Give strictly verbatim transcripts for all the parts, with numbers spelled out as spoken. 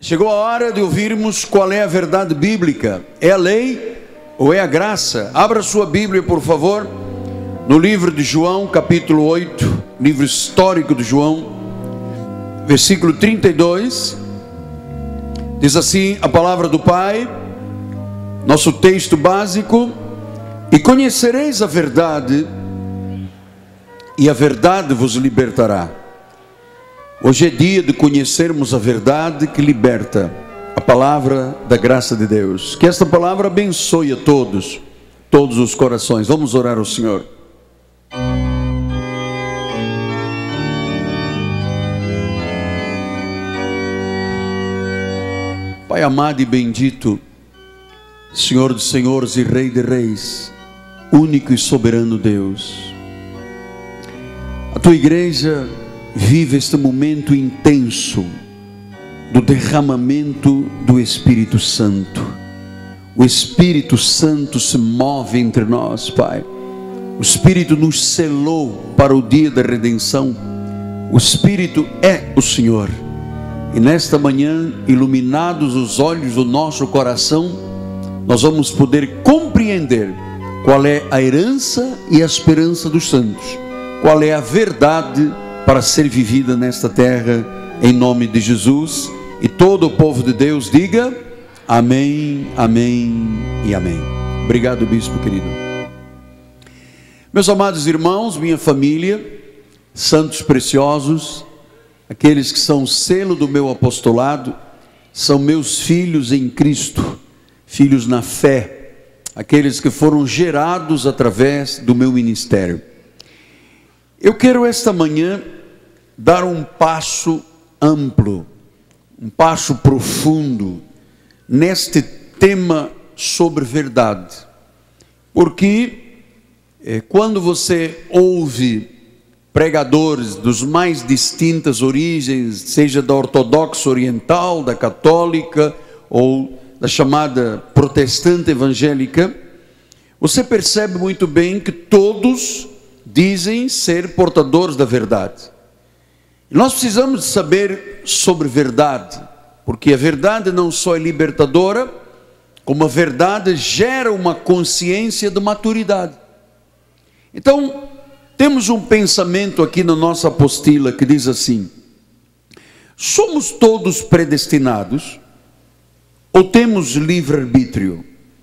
Chegou a hora de ouvirmos qual é a verdade bíblica. É a lei ou é a graça? Abra sua Bíblia, por favor, no livro de João, capítulo oito, livro histórico de João, versículo trinta e dois. Diz assim a palavra do Pai, nosso texto básico: e conhecereis a verdade, e a verdade vos libertará. Hoje é dia de conhecermos a verdade que liberta, a palavra da graça de Deus. Que esta palavra abençoe a todos, todos os corações. Vamos orar ao Senhor. Pai amado e bendito, Senhor dos senhores e Rei de reis, único e soberano Deus, a tua igreja vive este momento intenso do derramamento do Espírito Santo. O Espírito Santo se move entre nós, Pai. O Espírito nos selou para o dia da redenção. O Espírito é o Senhor. E nesta manhã, iluminados os olhos do nosso coração, nós vamos poder compreender qual é a herança e a esperança dos santos, qual é a verdade para ser vivida nesta terra, em nome de Jesus. E todo o povo de Deus diga amém, amém e amém. Obrigado, bispo querido. Meus amados irmãos, minha família, santos preciosos, aqueles que são o selo do meu apostolado, são meus filhos em Cristo, filhos na fé, aqueles que foram gerados através do meu ministério. Eu quero esta manhã dar um passo amplo, um passo profundo neste tema sobre verdade, porque é, quando você ouve pregadores dos mais distintas origens, seja da ortodoxa oriental, da católica ou da chamada protestante evangélica, você percebe muito bem que todos dizem ser portadores da verdade. Nós precisamos saber sobre verdade, porque a verdade não só é libertadora, como a verdade gera uma consciência de maturidade. Então, temos um pensamento aqui na nossa apostila que diz assim: somos todos predestinados ou temos livre-arbítrio?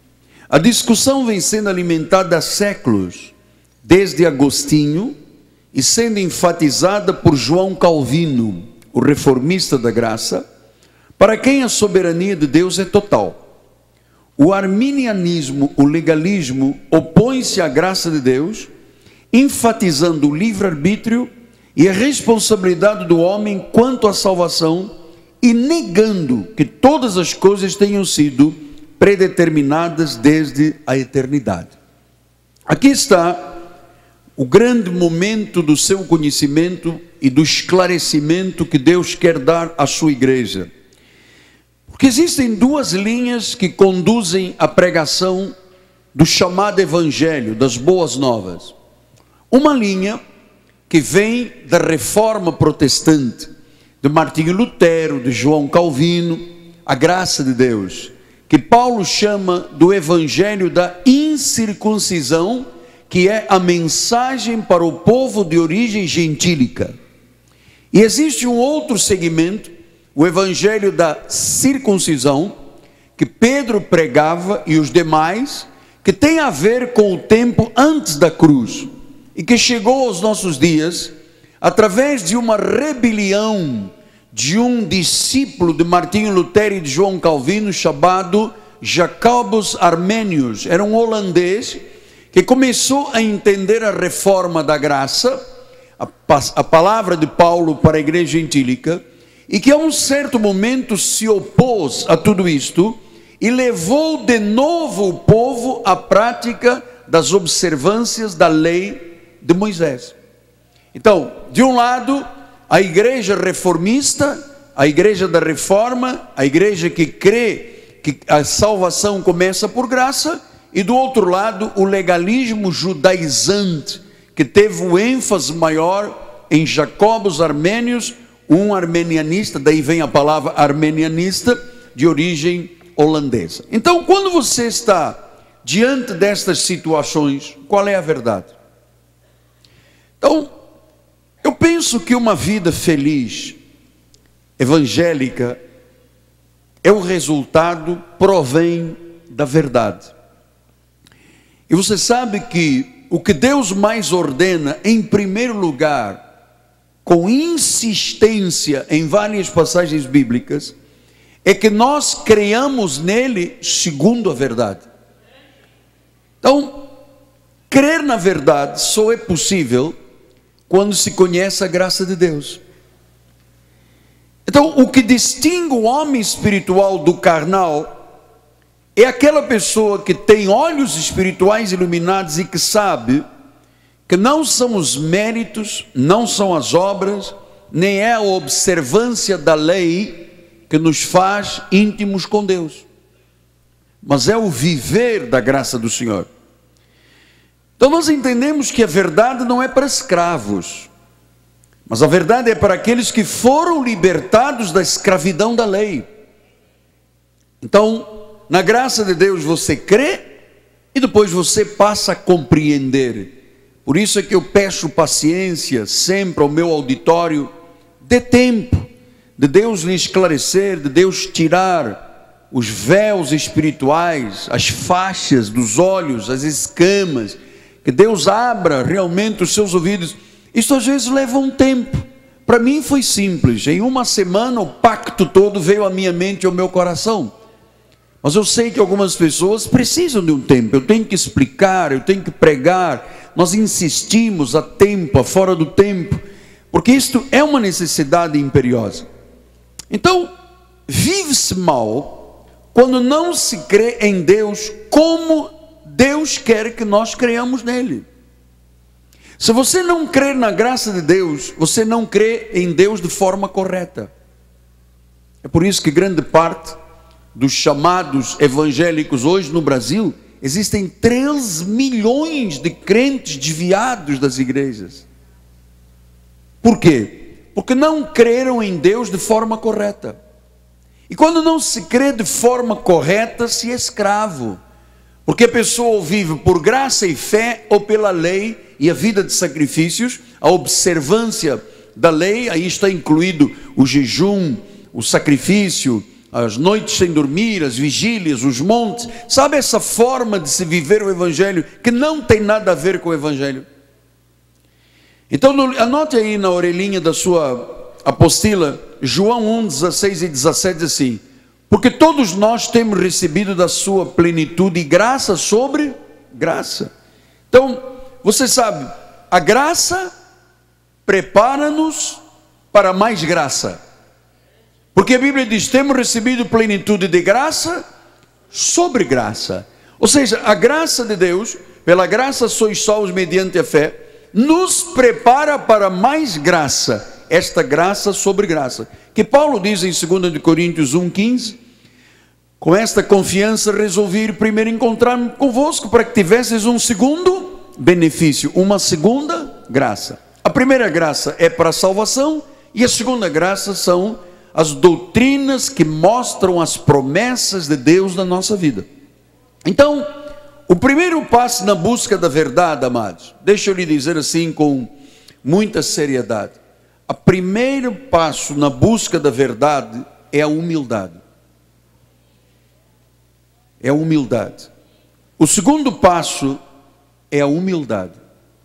A discussão vem sendo alimentada há séculos, desde Agostinho, e sendo enfatizada por João Calvino, o reformista da graça, para quem a soberania de Deus é total. O arminianismo, o legalismo, opõe-se à graça de Deus, enfatizando o livre-arbítrio e a responsabilidade do homem quanto à salvação, e negando que todas as coisas tenham sido predeterminadas desde a eternidade. Aqui está o grande momento do seu conhecimento e do esclarecimento que Deus quer dar à sua igreja. Porque existem duas linhas que conduzem a pregação do chamado evangelho, das boas novas. Uma linha que vem da reforma protestante, de Martinho Lutero, de João Calvino, a graça de Deus, que Paulo chama do evangelho da incircuncisão, que é a mensagem para o povo de origem gentílica. E existe um outro segmento, o evangelho da circuncisão, que Pedro pregava e os demais, que tem a ver com o tempo antes da cruz, e que chegou aos nossos dias, através de uma rebelião de um discípulo de Martinho Lutero e de João Calvino, chamado Jacobus Arminius. Era um holandês que começou a entender a reforma da graça, a, a palavra de Paulo para a igreja gentílica, e que a um certo momento se opôs a tudo isto, e levou de novo o povo à prática das observâncias da lei de Moisés. Então, de um lado, a igreja reformista, a igreja da reforma, a igreja que crê que a salvação começa por graça, e do outro lado, o legalismo judaizante, que teve o ênfase maior em Jacobus Arminius, um armenianista, daí vem a palavra armenianista, de origem holandesa. Então, quando você está diante destas situações, qual é a verdade? Então, eu penso que uma vida feliz, evangélica, é o resultado, provém da verdade. E você sabe que o que Deus mais ordena, em primeiro lugar, com insistência em várias passagens bíblicas, é que nós creiamos nele segundo a verdade. Então, crer na verdade só é possível quando se conhece a graça de Deus. Então, o que distingue o homem espiritual do carnal é aquela pessoa que tem olhos espirituais iluminados e que sabe que não são os méritos, não são as obras, nem é a observância da lei que nos faz íntimos com Deus, mas é o viver da graça do Senhor. Então nós entendemos que a verdade não é para escravos, mas a verdade é para aqueles que foram libertados da escravidão da lei. Então, na graça de Deus você crê e depois você passa a compreender. Por isso é que eu peço paciência sempre ao meu auditório, dê tempo de Deus lhe esclarecer, de Deus tirar os véus espirituais, as faixas dos olhos, as escamas, que Deus abra realmente os seus ouvidos. Isso às vezes leva um tempo. Para mim foi simples, em uma semana o pacto todo veio à minha mente e ao meu coração. Mas eu sei que algumas pessoas precisam de um tempo, eu tenho que explicar, eu tenho que pregar, nós insistimos a tempo, a fora do tempo, porque isto é uma necessidade imperiosa. Então, vive-se mal quando não se crê em Deus como Deus quer que nós creiamos nele. Se você não crê na graça de Deus, você não crê em Deus de forma correta. É por isso que grande parte dos chamados evangélicos hoje no Brasil, existem três milhões de crentes desviados das igrejas. Por quê? Porque não creram em Deus de forma correta. E quando não se crê de forma correta, se é escravo. Porque a pessoa vive por graça e fé ou pela lei e a vida de sacrifícios, a observância da lei, aí está incluído o jejum, o sacrifício, as noites sem dormir, as vigílias, os montes. Sabe essa forma de se viver o evangelho que não tem nada a ver com o evangelho? Então anote aí na orelhinha da sua apostila, João um, dezesseis e dezessete, diz assim: porque todos nós temos recebido da sua plenitude graça sobre graça. Então, você sabe, a graça prepara-nos para mais graça. Porque a Bíblia diz, temos recebido plenitude de graça sobre graça. Ou seja, a graça de Deus, pela graça sois salvos mediante a fé, nos prepara para mais graça, esta graça sobre graça, que Paulo diz em dois Coríntios um, quinze, com esta confiança resolvi ir primeiro encontrar-me convosco, para que tivesseis um segundo benefício, uma segunda graça. A primeira graça é para a salvação, e a segunda graça são as doutrinas que mostram as promessas de Deus na nossa vida. Então, o primeiro passo na busca da verdade, amados, deixa eu lhe dizer assim com muita seriedade, o primeiro passo na busca da verdade é a humildade. É a humildade. O segundo passo é a humildade.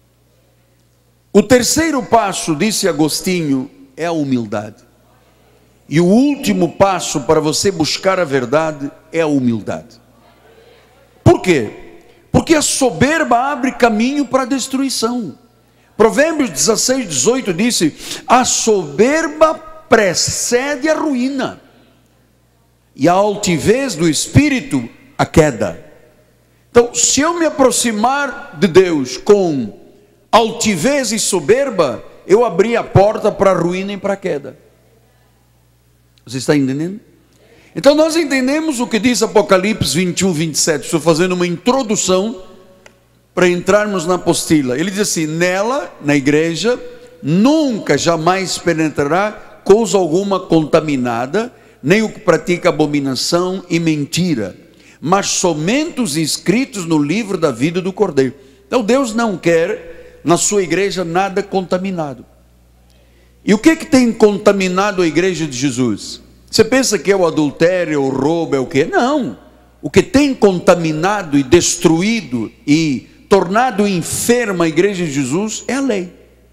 O terceiro passo, disse Agostinho, é a humildade. E o último passo para você buscar a verdade é a humildade. Por quê? Porque a soberba abre caminho para a destruição. Provérbios dezesseis, dezoito disse, a soberba precede a ruína, e a altivez do espírito a queda. Então, se eu me aproximar de Deus com altivez e soberba, eu abri a porta para a ruína e para a queda. Você está entendendo? Então nós entendemos o que diz Apocalipse vinte e um, vinte e sete. Estou fazendo uma introdução para entrarmos na apostila. Ele diz assim, nela, na igreja, nunca jamais penetrará coisa alguma contaminada, nem o que pratica abominação e mentira, mas somente os inscritos no livro da vida do Cordeiro. Então Deus não quer na sua igreja nada contaminado. E o que que tem contaminado a igreja de Jesus? Você pensa que é o adultério, o roubo, é o quê? Não. O que tem contaminado e destruído e tornado enferma a igreja de Jesus é a lei.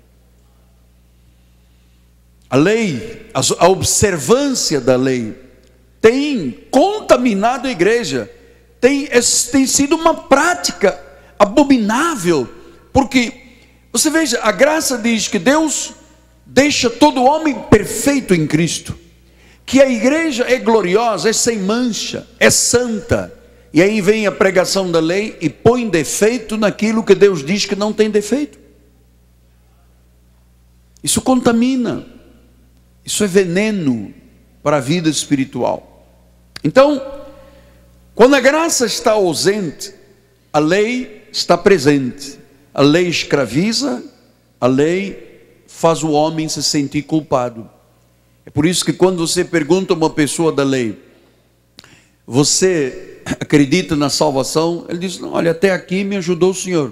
A lei, a observância da lei tem contaminado a igreja, tem, tem sido uma prática abominável, porque, você veja, a graça diz que Deus deixa todo homem perfeito em Cristo, que a igreja é gloriosa, é sem mancha, é santa, e aí vem a pregação da lei e põe defeito naquilo que Deus diz que não tem defeito. Isso contamina, isso é veneno para a vida espiritual. Então, quando a graça está ausente, a lei está presente. A lei escraviza, a lei faz o homem se sentir culpado. É por isso que quando você pergunta a uma pessoa da lei, você acredita na salvação? Ele diz, não, olha, até aqui me ajudou o Senhor.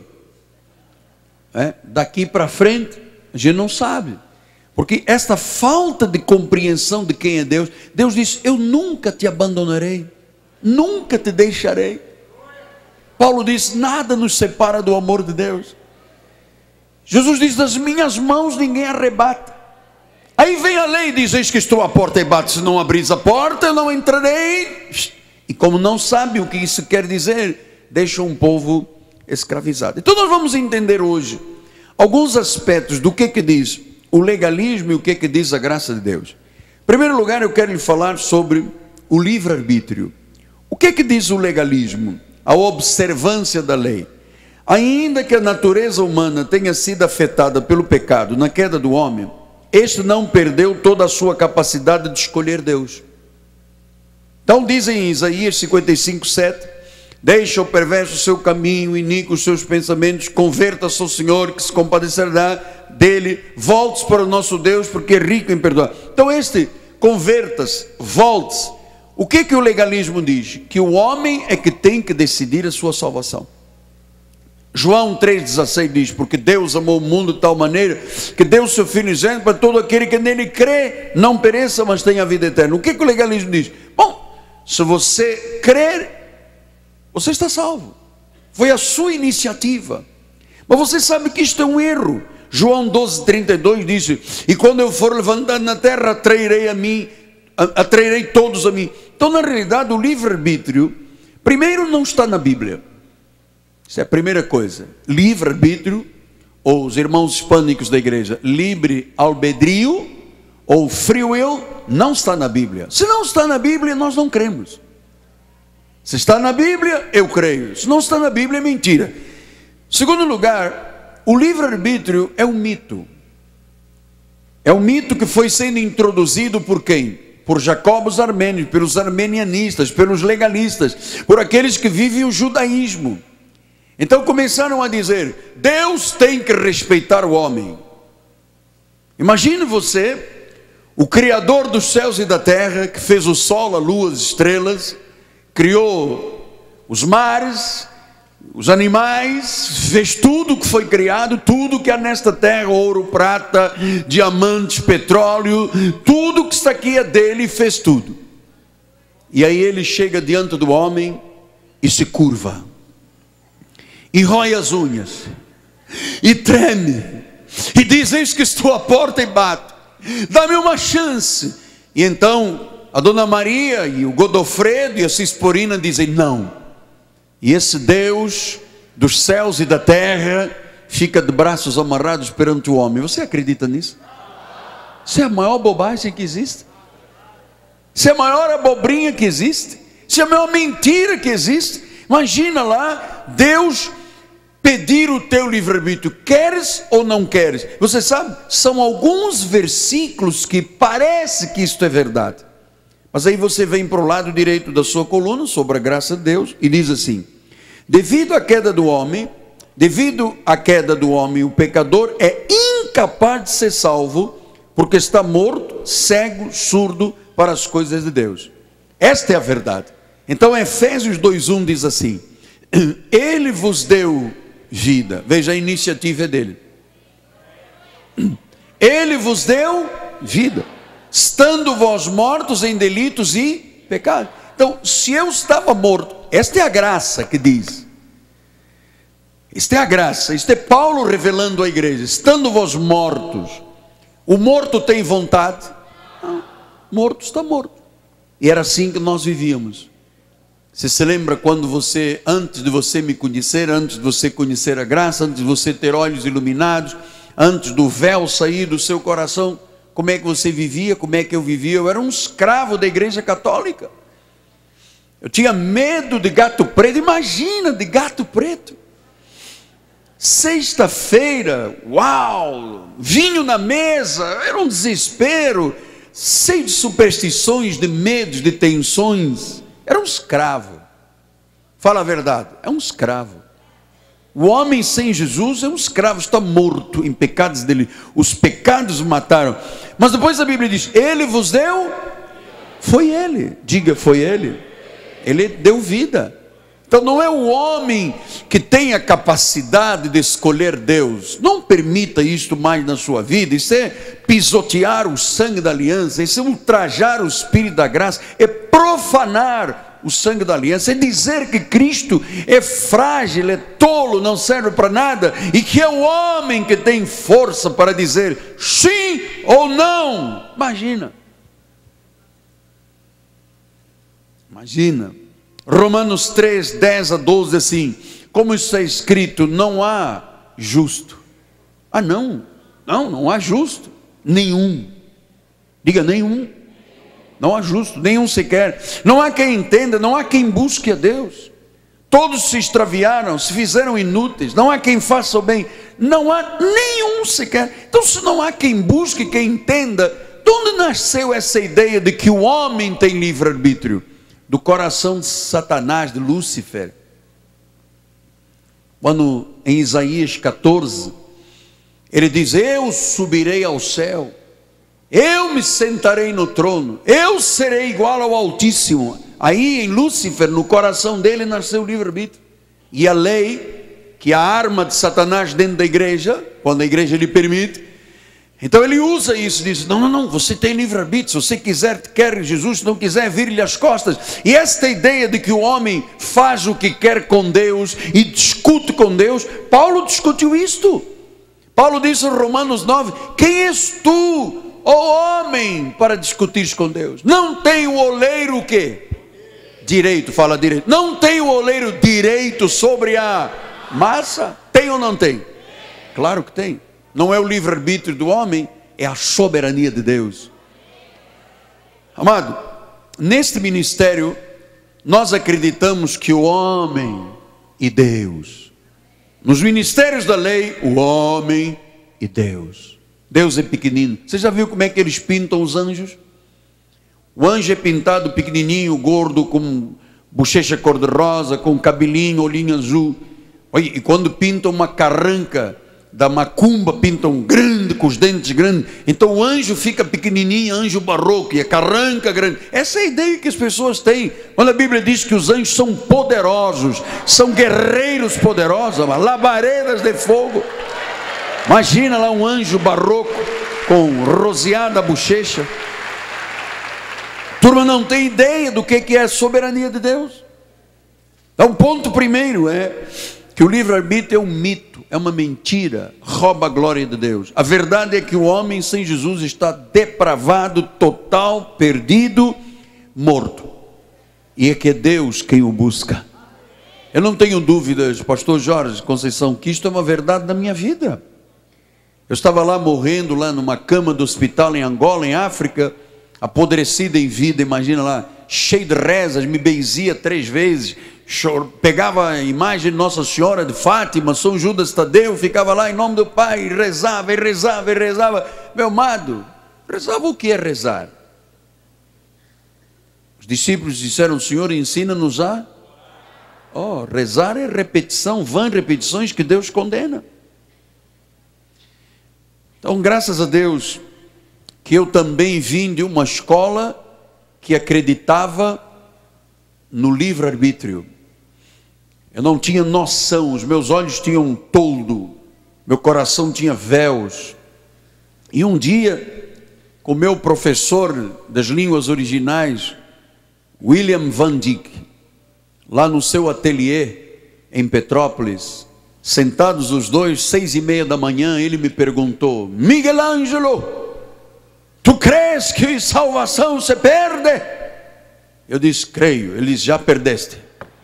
É? Daqui para frente, a gente não sabe. Porque esta falta de compreensão de quem é Deus, Deus diz, eu nunca te abandonarei, nunca te deixarei. Paulo diz, nada nos separa do amor de Deus. Jesus diz, das minhas mãos ninguém arrebata. Aí vem a lei e diz, eis que estou à porta e bato, se não abris a porta eu não entrarei. E como não sabe o que isso quer dizer, deixa um povo escravizado. Então nós vamos entender hoje alguns aspectos do que que diz o legalismo e o que que diz a graça de Deus. Em primeiro lugar, eu quero lhe falar sobre o livre-arbítrio. O que que diz o legalismo? A observância da lei. Ainda que a natureza humana tenha sido afetada pelo pecado na queda do homem, este não perdeu toda a sua capacidade de escolher Deus. Então dizem em Isaías cinquenta e cinco, sete, deixa o perverso o seu caminho, iníquo os seus pensamentos, converta-se ao Senhor, que se compadecerá dele, volte-se para o nosso Deus, porque é rico em perdoar. Então este, converta-se, volte-se. O que que o legalismo diz? Que o homem é que tem que decidir a sua salvação. João três, dezesseis diz, porque Deus amou o mundo de tal maneira, que deu o seu Filho unigênito para todo aquele que nele crê, não pereça, mas tenha a vida eterna. O que que o legalismo diz? Bom, se você crer, você está salvo. Foi a sua iniciativa. Mas você sabe que isto é um erro. João doze, trinta e dois diz, e quando eu for levantado na terra, atrairei a mim, atrairei todos a mim. Então na realidade o livre-arbítrio, primeiro não está na Bíblia. Isso é a primeira coisa. Livre-arbítrio, ou os irmãos hispânicos da igreja, livre-albedrio, ou free will, não está na Bíblia. Se não está na Bíblia, nós não cremos. Se está na Bíblia, eu creio. Se não está na Bíblia, é mentira. Segundo lugar, o livre-arbítrio é um mito. É um mito que foi sendo introduzido por quem? Por Jacobos armênios, pelos armenianistas, pelos legalistas, por aqueles que vivem o judaísmo. Então começaram a dizer, Deus tem que respeitar o homem. Imagine você, o Criador dos céus e da terra, que fez o sol, a lua, as estrelas, criou os mares, os animais, fez tudo que foi criado, tudo que há nesta terra, ouro, prata, diamantes, petróleo, tudo que está aqui é dele, fez tudo. E aí ele chega diante do homem e se curva, e rói as unhas, e treme, e diz, eis que estou à porta e bato, dá-me uma chance. E então a Dona Maria e o Godofredo e a Cisporina dizem não. E esse Deus dos céus e da terra fica de braços amarrados perante o homem. Você acredita nisso? Isso é a maior bobagem que existe. Isso é a maior abobrinha que existe. Isso é a maior mentira que existe. Imagina lá, Deus pedir o teu livre-arbítrio, queres ou não queres? Você sabe, são alguns versículos que parece que isto é verdade, mas aí você vem para o lado direito da sua coluna, sobre a graça de Deus, e diz assim, devido à queda do homem, devido à queda do homem, o pecador é incapaz de ser salvo, porque está morto cego, surdo para as coisas de Deus. Esta é a verdade. Então Efésios dois um diz assim: Ele vos deu vida. Veja, a iniciativa é dele. Ele vos deu vida, estando vós mortos em delitos e pecados. Então, se eu estava morto, esta é a graça que diz. Esta é a graça, isto é Paulo revelando à igreja. Estando vós mortos, o morto tem vontade? Não, morto está morto. E era assim que nós vivíamos. Você se lembra quando você, antes de você me conhecer, antes de você conhecer a graça, antes de você ter olhos iluminados, antes do véu sair do seu coração, como é que você vivia, como é que eu vivia? Eu era um escravo da igreja católica. Eu tinha medo de gato preto, imagina, de gato preto. Sexta-feira, uau, vinho na mesa, era um desespero, cheio de superstições, de medos, de tensões. Era um escravo. Fala a verdade, é um escravo. O homem sem Jesus é um escravo, está morto em pecados dele. Os pecados o mataram. Mas depois a Bíblia diz: Ele vos deu, foi Ele, diga, foi Ele. Ele deu vida. Então não é o homem que tem a capacidade de escolher Deus. Não permita isto mais na sua vida. Isso é pisotear o sangue da aliança, isso é ultrajar o Espírito da graça, é profanar o sangue da aliança, é dizer que Cristo é frágil, é tolo, não serve para nada, e que é o homem que tem força para dizer sim ou não. Imagina. Imagina. Romanos três, dez a doze, assim, como está escrito, não há justo. Ah não, não, não há justo, nenhum, diga nenhum, não há justo, nenhum sequer, não há quem entenda, não há quem busque a Deus, todos se extraviaram, se fizeram inúteis, não há quem faça o bem, não há nenhum sequer. Então se não há quem busque, quem entenda, de onde nasceu essa ideia de que o homem tem livre-arbítrio? Do coração de Satanás, de Lúcifer. Quando em Isaías catorze, ele diz: eu subirei ao céu, eu me sentarei no trono, eu serei igual ao Altíssimo. Aí em Lúcifer, no coração dele, nasceu o livre-arbítrio. E a lei, que é a arma de Satanás dentro da igreja, quando a igreja lhe permite, então ele usa isso, diz: não, não, não, você tem livre-arbítrio, se você quiser, quer Jesus, se não quiser, vire-lhe as costas. E esta ideia de que o homem faz o que quer com Deus e discute com Deus, Paulo discutiu isto. Paulo disse em Romanos nove: quem és tu, ó homem, para discutires com Deus? Não tem o oleiro o quê? Direito, fala direito. Não tem o oleiro direito sobre a massa? Tem ou não tem? Claro que tem. Não é o livre-arbítrio do homem, é a soberania de Deus. Amado, neste ministério, nós acreditamos que o homem e Deus, nos ministérios da lei, o homem e Deus. Deus é pequenino. Você já viu como é que eles pintam os anjos? O anjo é pintado pequenininho, gordo, com bochecha cor-de-rosa, com cabelinho, olhinho azul. E quando pintam uma carranca da macumba, pintam grande, com os dentes grandes, então o anjo fica pequenininho, anjo barroco, e a carranca grande. Essa é a ideia que as pessoas têm, quando a Bíblia diz que os anjos são poderosos, são guerreiros poderosos, labaredas de fogo. Imagina lá um anjo barroco, com roseada bochecha. Turma não tem ideia do que é a soberania de Deus. Então o ponto primeiro é que o livre-arbítrio é um mito, é uma mentira, rouba a glória de Deus. A verdade é que o homem sem Jesus está depravado, total, perdido, morto. E é que é Deus quem o busca. Eu não tenho dúvidas, pastor Jorge Conceição, que isto é uma verdade da minha vida. Eu estava lá morrendo, lá numa cama do hospital em Angola, em África, apodrecida em vida, imagina lá, cheio de rezas, me benzia três vezes, pegava a imagem de Nossa Senhora de Fátima, São Judas Tadeu, ficava lá em nome do Pai, e rezava, e rezava, e rezava. Meu amado, rezava o que é rezar? Os discípulos disseram: Senhor, ensina-nos a... Oh, rezar é repetição, vã repetições que Deus condena. Então, graças a Deus, que eu também vim de uma escola que acreditava no livre-arbítrio. Eu não tinha noção, os meus olhos tinham um toldo, meu coração tinha véus. E um dia, com o meu professor das línguas originais, William Van Dyck, lá no seu ateliê em Petrópolis, sentados os dois, seis e meia da manhã, ele me perguntou: Miguel Ângelo, tu crês que salvação se perde? Eu disse: creio. Ele disse: já perdeste.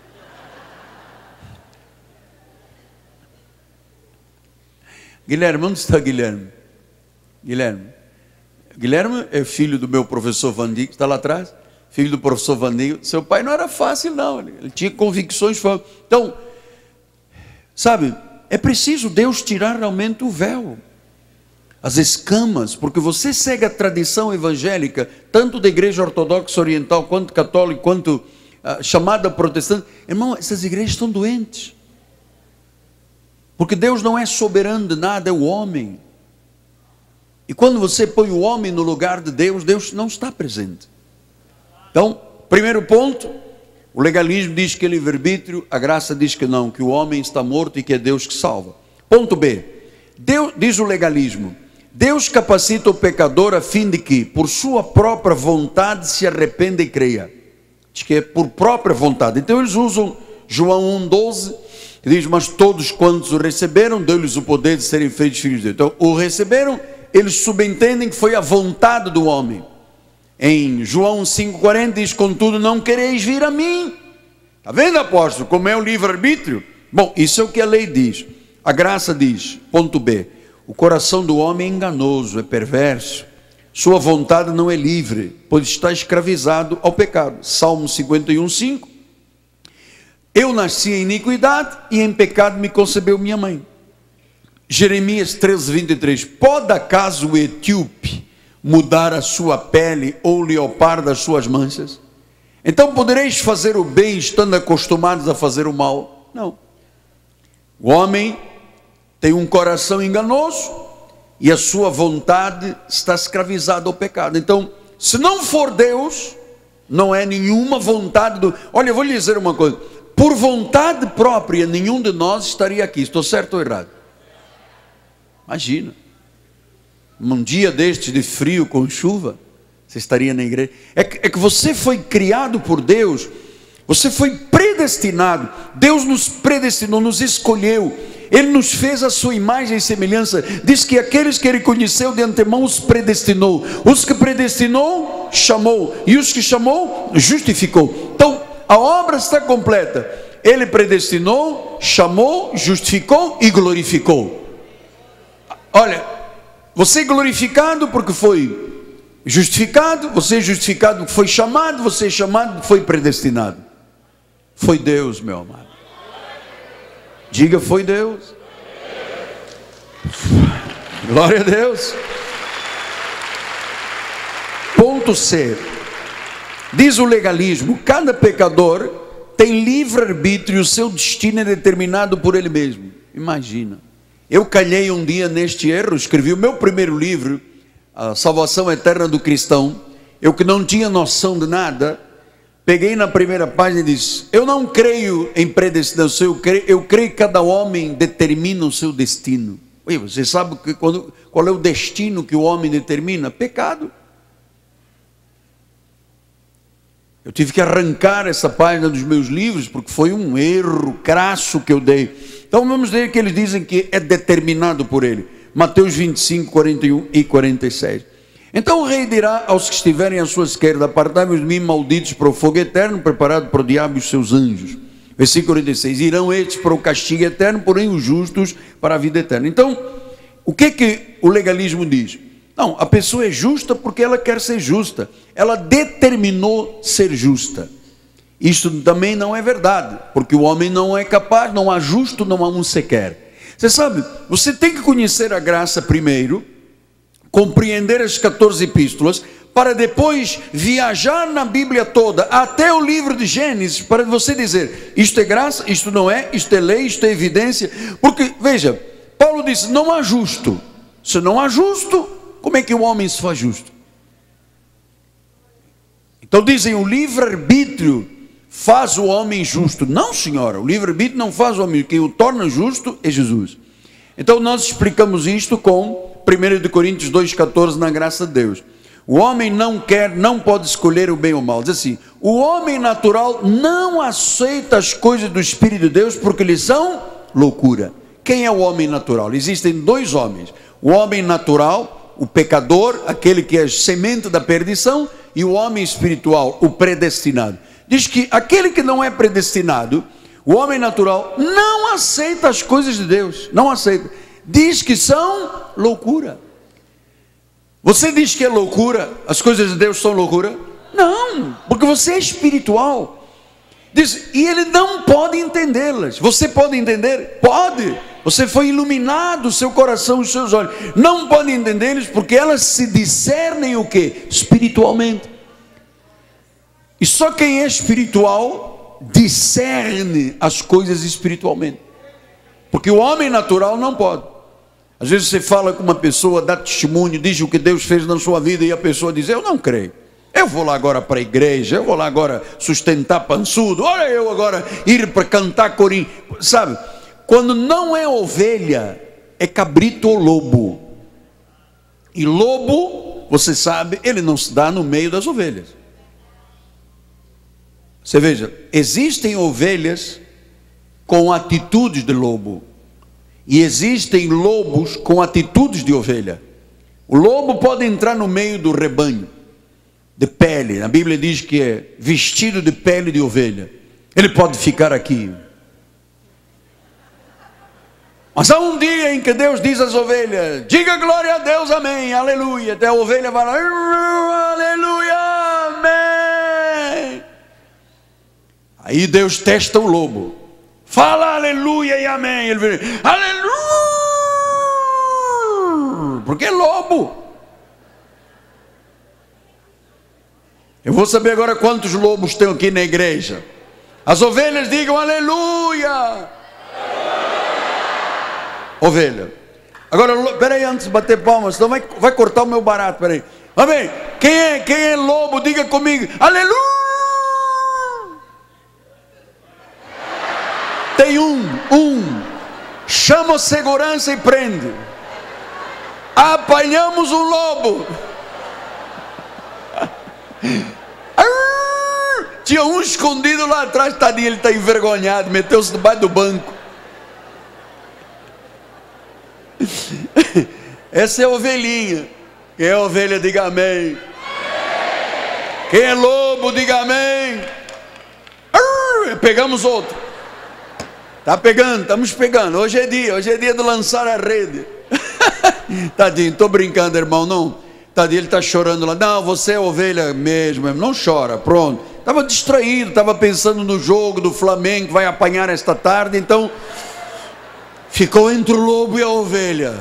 Guilherme, onde está Guilherme? Guilherme. Guilherme é filho do meu professor Van Dyck, está lá atrás, filho do professor Van Dyck. Seu pai não era fácil não, ele, ele tinha convicções. Então, sabe, é preciso Deus tirar realmente o véu, as escamas, porque você segue a tradição evangélica, tanto da igreja ortodoxa oriental, quanto católica, quanto ah, chamada protestante. Irmão, essas igrejas estão doentes, porque Deus não é soberano de nada, é o homem. E quando você põe o homem no lugar de Deus, Deus não está presente. Então, primeiro ponto, o legalismo diz que é livre-arbítrio, a graça diz que não, que o homem está morto e que é Deus que salva. Ponto B, Deus, diz o legalismo, Deus capacita o pecador a fim de que, por sua própria vontade, se arrependa e creia. Diz que é por própria vontade. Então eles usam João um, doze, que diz: mas todos quantos o receberam, deu-lhes o poder de serem feitos filhos de Deus. Então, o receberam, eles subentendem que foi a vontade do homem. Em João cinco, quarenta diz: contudo não quereis vir a mim. Está vendo, apóstolo, como é o livre-arbítrio? Bom, isso é o que a lei diz. A graça diz, ponto B, o coração do homem é enganoso, é perverso, sua vontade não é livre, pois está escravizado ao pecado. Salmo cinquenta e um, cinco, eu nasci em iniquidade e em pecado me concebeu minha mãe. Jeremias treze, vinte e três, pode acaso o etíope mudar a sua pele ou o leopardo as suas manchas? Então podereis fazer o bem estando acostumados a fazer o mal? Não. O homem tem um coração enganoso e a sua vontade está escravizada ao pecado. Então, se não for Deus, não é nenhuma vontade do... Olha, eu vou lhe dizer uma coisa, por vontade própria nenhum de nós estaria aqui. Estou certo ou errado? Imagina, um dia destes de frio com chuva, você estaria na igreja. É que, é que você foi criado por Deus, você foi predestinado. Deus nos predestinou, nos escolheu, Ele nos fez a sua imagem e semelhança. Diz que aqueles que Ele conheceu de antemão os predestinou, os que predestinou, chamou, e os que chamou, justificou. Então a obra está completa. Ele predestinou, chamou, justificou e glorificou. Olha, você é glorificado porque foi justificado, você é justificado porque foi chamado, você é chamado porque foi predestinado. Foi Deus, meu amado. Diga, foi Deus. Glória a Deus. Ponto C. Diz o legalismo, cada pecador tem livre-arbítrio, o seu destino é determinado por ele mesmo. Imagina. Eu calhei um dia neste erro, escrevi o meu primeiro livro, A Salvação Eterna do Cristão. Eu que não tinha noção de nada, peguei na primeira página e disse: eu não creio em predestinação, eu creio, eu creio que cada homem determina o seu destino. Oi, você sabe que quando, qual é o destino que o homem determina? Pecado. Eu tive que arrancar essa página dos meus livros, porque foi um erro crasso que eu dei. Então vamos ver que eles dizem que é determinado por ele. Mateus vinte e cinco, quarenta e um e quarenta e seis. Então o rei dirá aos que estiverem à sua esquerda: apartai-vos de mim, malditos, para o fogo eterno, preparado para o diabo e os seus anjos. Versículo quarenta e seis. Irão estes para o castigo eterno, porém os justos para a vida eterna. Então, o que que o legalismo diz? Não, a pessoa é justa porque ela quer ser justa. Ela determinou ser justa. Isto também não é verdade, porque o homem não é capaz, não há justo, não há um sequer. Você sabe, você tem que conhecer a graça primeiro, compreender as quatorze epístolas, para depois viajar na Bíblia toda, até o livro de Gênesis, para você dizer: isto é graça, isto não é, isto é lei, isto é evidência. Porque, veja, Paulo disse: não há justo. Se não há justo, como é que o homem se faz justo? Então dizem, o livre-arbítrio faz o homem justo. Não, senhora, o livre-arbítrio não faz o homem, quem o torna justo é Jesus. Então nós explicamos isto com primeira Coríntios dois, catorze, na graça de Deus. O homem não quer, não pode escolher o bem ou o mal. Diz assim, o homem natural não aceita as coisas do Espírito de Deus porque lhes são loucura. Quem é o homem natural? Existem dois homens. O homem natural, o pecador, aquele que é semente da perdição, e o homem espiritual, o predestinado. Diz que aquele que não é predestinado, o homem natural, não aceita as coisas de Deus, não aceita. Diz que são loucura. Você diz que é loucura, as coisas de Deus são loucura? Não, porque você é espiritual. Diz, e ele não pode entendê-las. Você pode entender? Pode. Você foi iluminado, o seu coração, os seus olhos. Não pode entendê-las porque elas se discernem o quê? Espiritualmente. E só quem é espiritual discerne as coisas espiritualmente. Porque o homem natural não pode. Às vezes você fala com uma pessoa, dá testemunho, diz o que Deus fez na sua vida, e a pessoa diz, eu não creio. Eu vou lá agora para a igreja, eu vou lá agora sustentar pançudo, olha eu agora ir para cantar corim. Sabe, quando não é ovelha, é cabrito ou lobo. E lobo, você sabe, ele não se dá no meio das ovelhas. Você veja, existem ovelhas com atitudes de lobo. E existem lobos com atitudes de ovelha. O lobo pode entrar no meio do rebanho, de pele. A Bíblia diz que é vestido de pele de ovelha. Ele pode ficar aqui. Mas há um dia em que Deus diz às ovelhas, diga glória a Deus, amém, aleluia. Até a ovelha vai lá, aleluia, amém. Aí Deus testa o lobo. Fala aleluia e amém. Ele vira, aleluia, porque é lobo. Eu vou saber agora quantos lobos tem aqui na igreja. As ovelhas digam aleluia. Ovelha. Agora, peraí, antes de bater palmas, senão vai, vai cortar o meu barato, peraí. Amém. Quem é, quem é lobo, diga comigo, aleluia. Tem um, um, chama a segurança e prende. Apanhamos um lobo. Tinha um escondido lá atrás, tadinho, ele está envergonhado, meteu-se debaixo do banco. Essa é a ovelhinha. Quem é ovelha, diga amém. Quem é lobo, diga amém. Pegamos outro. Está pegando, estamos pegando. Hoje é dia, hoje é dia de lançar a rede. Tadinho, estou brincando, irmão, não. Tadinho, ele está chorando lá. Não, você é ovelha mesmo, não chora, pronto. Estava distraído, estava pensando no jogo do Flamengo, que vai apanhar esta tarde, então ficou entre o lobo e a ovelha.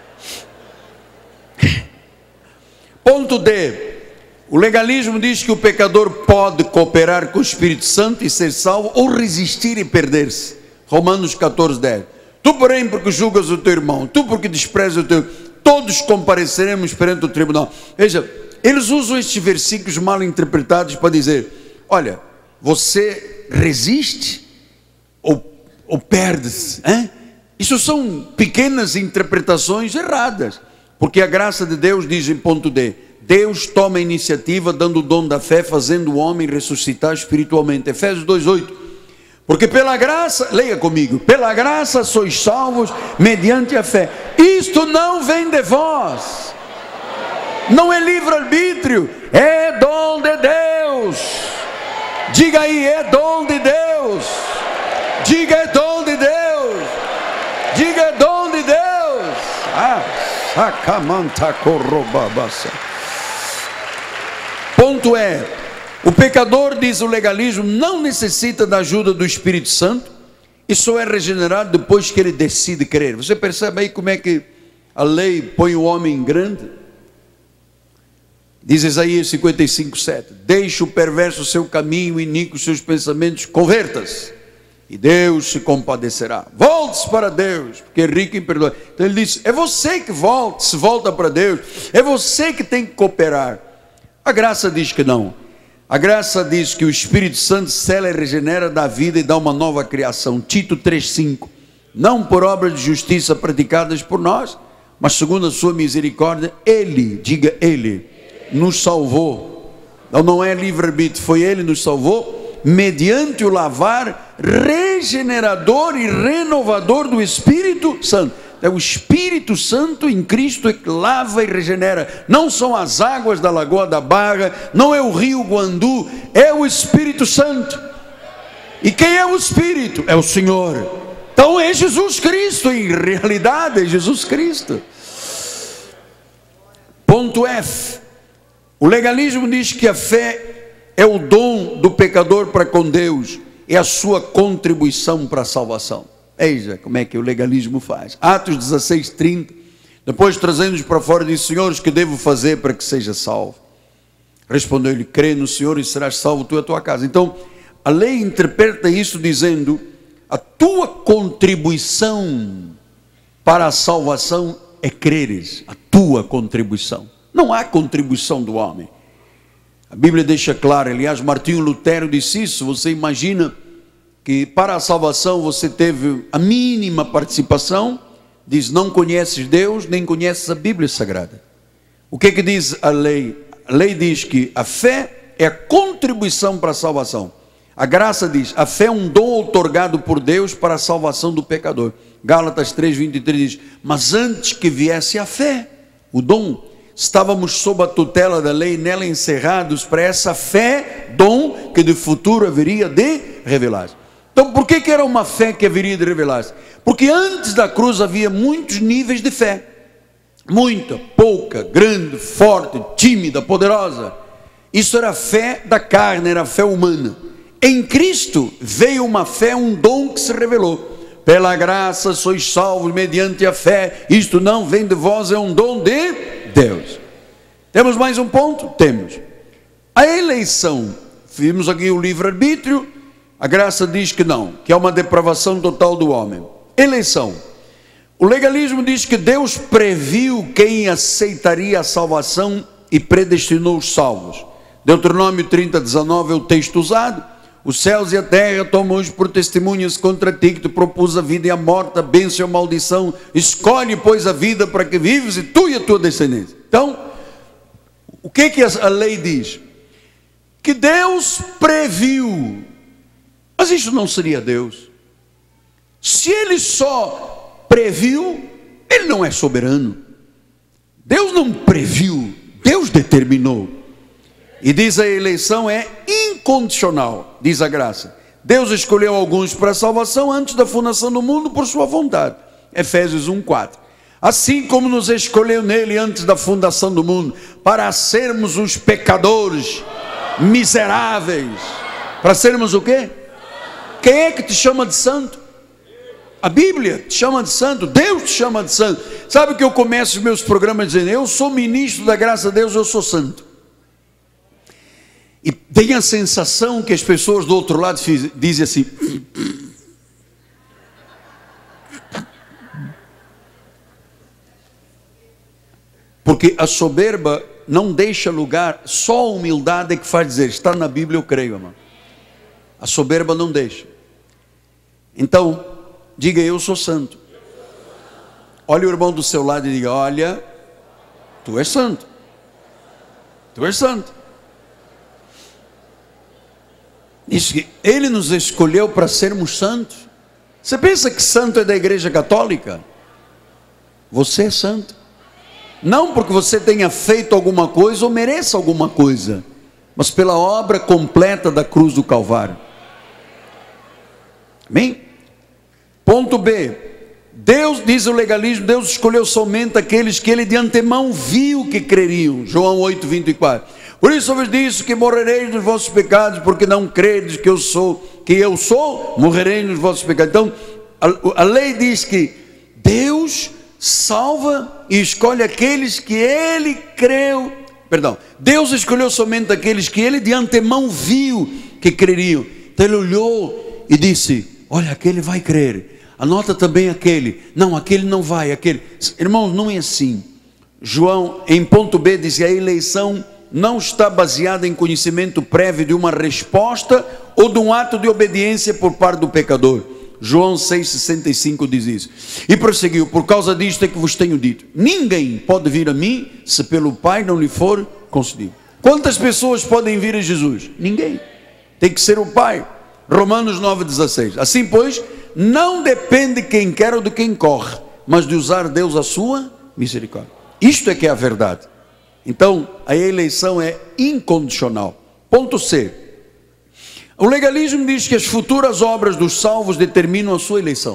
Ponto D. O legalismo diz que o pecador pode cooperar com o Espírito Santo e ser salvo, ou resistir e perder-se. Romanos catorze, dez. Tu, porém, porque julgas o teu irmão, tu porque desprezas o teu, todos compareceremos perante o tribunal. Veja, eles usam estes versículos mal interpretados para dizer, olha, você resiste ou, ou perde-se, hein? Isso são pequenas interpretações erradas, porque a graça de Deus diz em ponto D, Deus toma a iniciativa dando o dom da fé, fazendo o homem ressuscitar espiritualmente. Efésios dois, oito. Porque pela graça, leia comigo, pela graça sois salvos mediante a fé. Isto não vem de vós, não é livre-arbítrio, é dom de Deus. Diga aí, é dom de Deus. Diga, é dom de Deus. Diga, é dom de Deus. Ah, sacamanta corrobabassa. Ponto é, o pecador, diz o legalismo, não necessita da ajuda do Espírito Santo e só é regenerado depois que ele decide crer. Você percebe aí como é que a lei põe o homem grande? Diz Isaías cinquenta e cinco, sete. Deixa o perverso seu caminho, iníquo seus pensamentos, converta-se e Deus se compadecerá. Volte-se para Deus, porque é rico em perdoar. Então ele diz, é você que volta, se volta para Deus, é você que tem que cooperar. A graça diz que não. A graça diz que o Espírito Santo sela e regenera, dá vida e dá uma nova criação. Tito três, cinco. Não por obras de justiça praticadas por nós, mas segundo a sua misericórdia, Ele, diga Ele, nos salvou. Então não é livre-arbítrio, foi Ele nos salvou, mediante o lavar regenerador e renovador do Espírito Santo. É o Espírito Santo em Cristo é que lava e regenera. Não são as águas da Lagoa da Barra, não é o rio Guandu, é o Espírito Santo. E quem é o Espírito? É o Senhor. Então é Jesus Cristo, em realidade é Jesus Cristo. Ponto F. O legalismo diz que a fé é o dom do pecador para com Deus, é a sua contribuição para a salvação. Eis como é que o legalismo faz. Atos dezesseis, trinta. Depois, trazendo-os para fora, disse: Senhores, que devo fazer para que seja salvo? Respondeu-lhe: crê no Senhor e serás salvo tu e a tua casa. Então, a lei interpreta isso dizendo: a tua contribuição para a salvação é creres. A tua contribuição. Não há contribuição do homem. A Bíblia deixa claro, aliás, Martinho Lutero disse isso. Você imagina que para a salvação você teve a mínima participação? Diz: não conheces Deus, nem conheces a Bíblia Sagrada. O que é que diz a lei? A lei diz que a fé é a contribuição para a salvação. A graça diz: a fé é um dom outorgado por Deus para a salvação do pecador. Gálatas três, vinte e três diz: mas antes que viesse a fé, o dom, estávamos sob a tutela da lei, nela encerrados para essa fé, dom, que de futuro haveria de revelar-se. Então, por que que era uma fé que haveria de revelar-se? Porque antes da cruz havia muitos níveis de fé. Muita, pouca, grande, forte, tímida, poderosa. Isso era a fé da carne, era a fé humana. Em Cristo veio uma fé, um dom que se revelou. Pela graça sois salvos mediante a fé. Isto não vem de vós, é um dom de Deus. Temos mais um ponto? Temos. A eleição. Vimos aqui o livre-arbítrio. A graça diz que não, que é uma depravação total do homem. Eleição. O legalismo diz que Deus previu quem aceitaria a salvação e predestinou os salvos. Deuteronômio trinta, dezenove é o texto usado. Os céus e a terra tomam hoje por testemunhas contra ti, que te propus a vida e a morte, a bênção e a maldição. Escolhe, pois, a vida para que vives, e tu e a tua descendência. Então, o que é que a lei diz? Que Deus previu. Mas isso não seria Deus. Se Ele só previu, Ele não é soberano. Deus não previu, Deus determinou. E diz: a eleição é incondicional, diz a graça. Deus escolheu alguns para a salvação antes da fundação do mundo por sua vontade. Efésios um, quatro. Assim como nos escolheu nele antes da fundação do mundo, para sermos os pecadores miseráveis. Para sermos o quê? Quem é que te chama de santo? A Bíblia te chama de santo, Deus te chama de santo. Sabe que eu começo os meus programas dizendo: eu sou ministro da graça de Deus, eu sou santo. E tem a sensação que as pessoas do outro lado dizem assim: porque a soberba não deixa lugar, só a humildade é que faz dizer: está na Bíblia, eu creio, irmão. A soberba não deixa. Então, diga: eu sou santo. Olha o irmão do seu lado e diga: olha, tu és santo. Tu és santo. Diz que Ele nos escolheu para sermos santos. Você pensa que santo é da Igreja Católica? Você é santo. Não porque você tenha feito alguma coisa ou mereça alguma coisa, mas pela obra completa da cruz do Calvário. Amém? Ponto B. Deus, diz o legalismo, Deus escolheu somente aqueles que Ele de antemão viu que creriam. João oito, vinte e quatro. Por isso eu vos disse que morrereis nos vossos pecados, porque não credes que eu sou, que eu sou, morrereis nos vossos pecados. Então, a, a lei diz que Deus salva e escolhe aqueles que Ele creu. Perdão, Deus escolheu somente aqueles que Ele de antemão viu que creriam. Então Ele olhou e disse: Olha, aquele vai crer. Anota também aquele. Não, aquele não vai, aquele. Irmãos, não é assim. João, em ponto B, diz que a eleição não está baseada em conhecimento prévio de uma resposta ou de um ato de obediência por parte do pecador. João seis, sessenta e cinco diz isso. E prosseguiu: por causa disto é que vos tenho dito, ninguém pode vir a mim se pelo Pai não lhe for concedido. Quantas pessoas podem vir a Jesus? Ninguém. Tem que ser o Pai. Romanos nove, dezesseis. Assim, pois, não depende de quem quer ou de quem corre, mas de usar Deus a sua misericórdia. Isto é que é a verdade. Então, a eleição é incondicional. Ponto C. O legalismo diz que as futuras obras dos salvos determinam a sua eleição.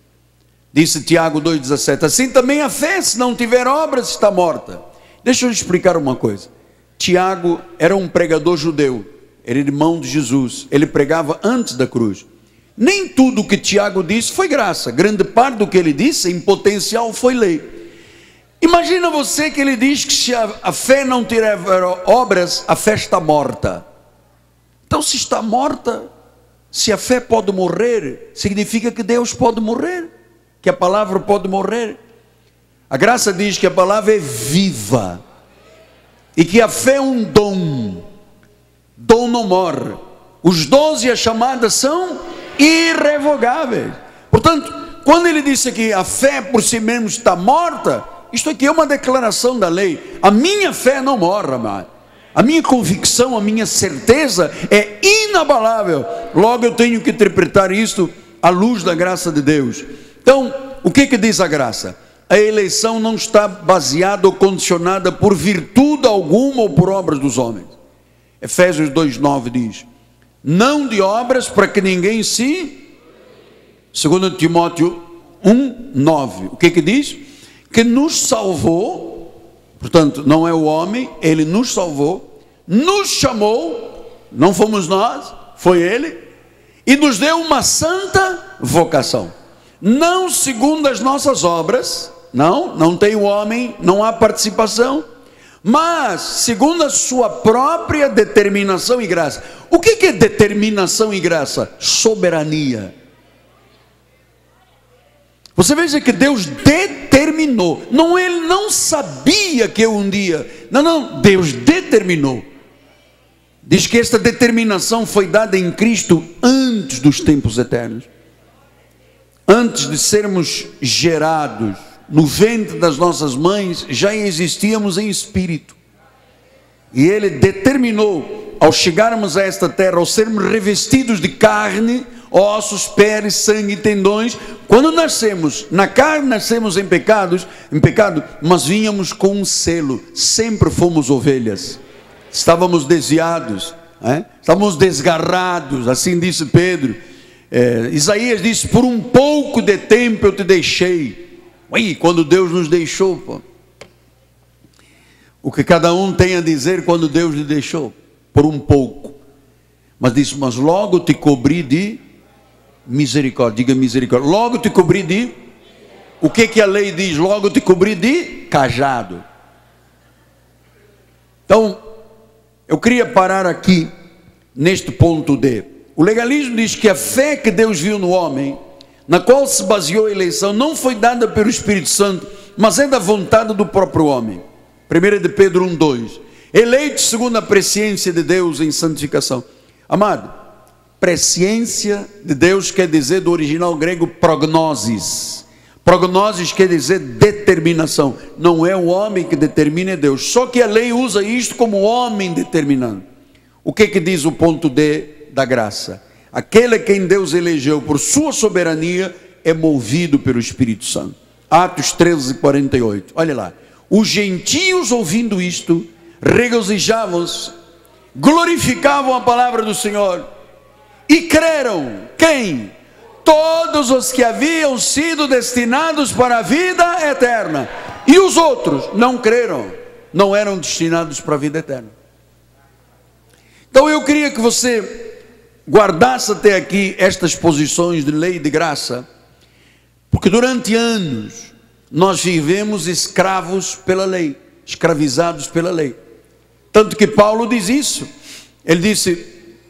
Disse Tiago dois, dezessete. Assim também a fé, se não tiver obras, está morta. Deixa eu lhe explicar uma coisa. Tiago era um pregador judeu, era irmão de Jesus, ele pregava antes da cruz. Nem tudo o que Tiago disse foi graça, grande parte do que ele disse, em potencial, foi lei. Imagina você que ele diz que se a, a fé não tiver obras, a fé está morta. Então, se está morta, se a fé pode morrer, significa que Deus pode morrer, que a palavra pode morrer. A graça diz que a palavra é viva, e que a fé é um dom. Dom não morre. Os dons e as chamadas são irrevogáveis. Portanto, quando ele disse que a fé por si mesmo está morta, isto aqui é uma declaração da lei. A minha fé não morre, amado. A minha convicção, a minha certeza é inabalável. Logo eu tenho que interpretar isto à luz da graça de Deus. Então, o que que diz a graça? A eleição não está baseada ou condicionada por virtude alguma ou por obras dos homens. Efésios dois, nove diz: não de obras para que ninguém se... Segundo Timóteo um, nove. O que que diz? Que nos salvou. Portanto, não é o homem, ele nos salvou, nos chamou, não fomos nós, foi ele, e nos deu uma santa vocação, não segundo as nossas obras, não, não tem o homem, não há participação, mas segundo a sua própria determinação e graça. O que que é determinação e graça? Soberania. Você veja que Deus determinou, não, ele não sabia que um dia, não, não, Deus determinou. Diz que esta determinação foi dada em Cristo antes dos tempos eternos, antes de sermos gerados no ventre das nossas mães, já existíamos em espírito, e Ele determinou, ao chegarmos a esta terra, ao sermos revestidos de carne, ossos, peles, sangue e tendões, quando nascemos na carne, nascemos em pecados, em pecado, mas vínhamos com um selo, sempre fomos ovelhas, estávamos desviados, é? Estávamos desgarrados, assim disse Pedro. é, Isaías disse: por um pouco de tempo eu te deixei. Ui, quando Deus nos deixou, pô. O que cada um tem a dizer quando Deus lhe deixou, por um pouco, mas disse: mas logo te cobri de misericórdia. Diga misericórdia. Logo te cobri de... O que que a lei diz? Logo te cobri de cajado. Então, eu queria parar aqui neste ponto D. O legalismo diz que a fé que Deus viu no homem, na qual se baseou a eleição, não foi dada pelo Espírito Santo, mas é da vontade do próprio homem. primeira de Pedro um, dois. Eleito segundo a presciência de Deus em santificação. Amado, presciência de Deus quer dizer, do original grego, prognosis. Prognosis quer dizer determinação. Não é o homem que determina, é Deus. Só que a lei usa isto como o homem determinando. O que que diz o ponto D da graça? Aquele a quem Deus elegeu por sua soberania é movido pelo Espírito Santo. Atos treze, quarenta e oito. Olha lá. Os gentios, ouvindo isto, regozijavam-se, glorificavam a palavra do Senhor e creram. Quem? Todos os que haviam sido destinados para a vida eterna. E os outros não creram, não eram destinados para a vida eterna. Então eu queria que você guardasse até aqui estas posições de lei e de graça, porque durante anos nós vivemos escravos pela lei, escravizados pela lei. Tanto que Paulo diz isso. Ele disse: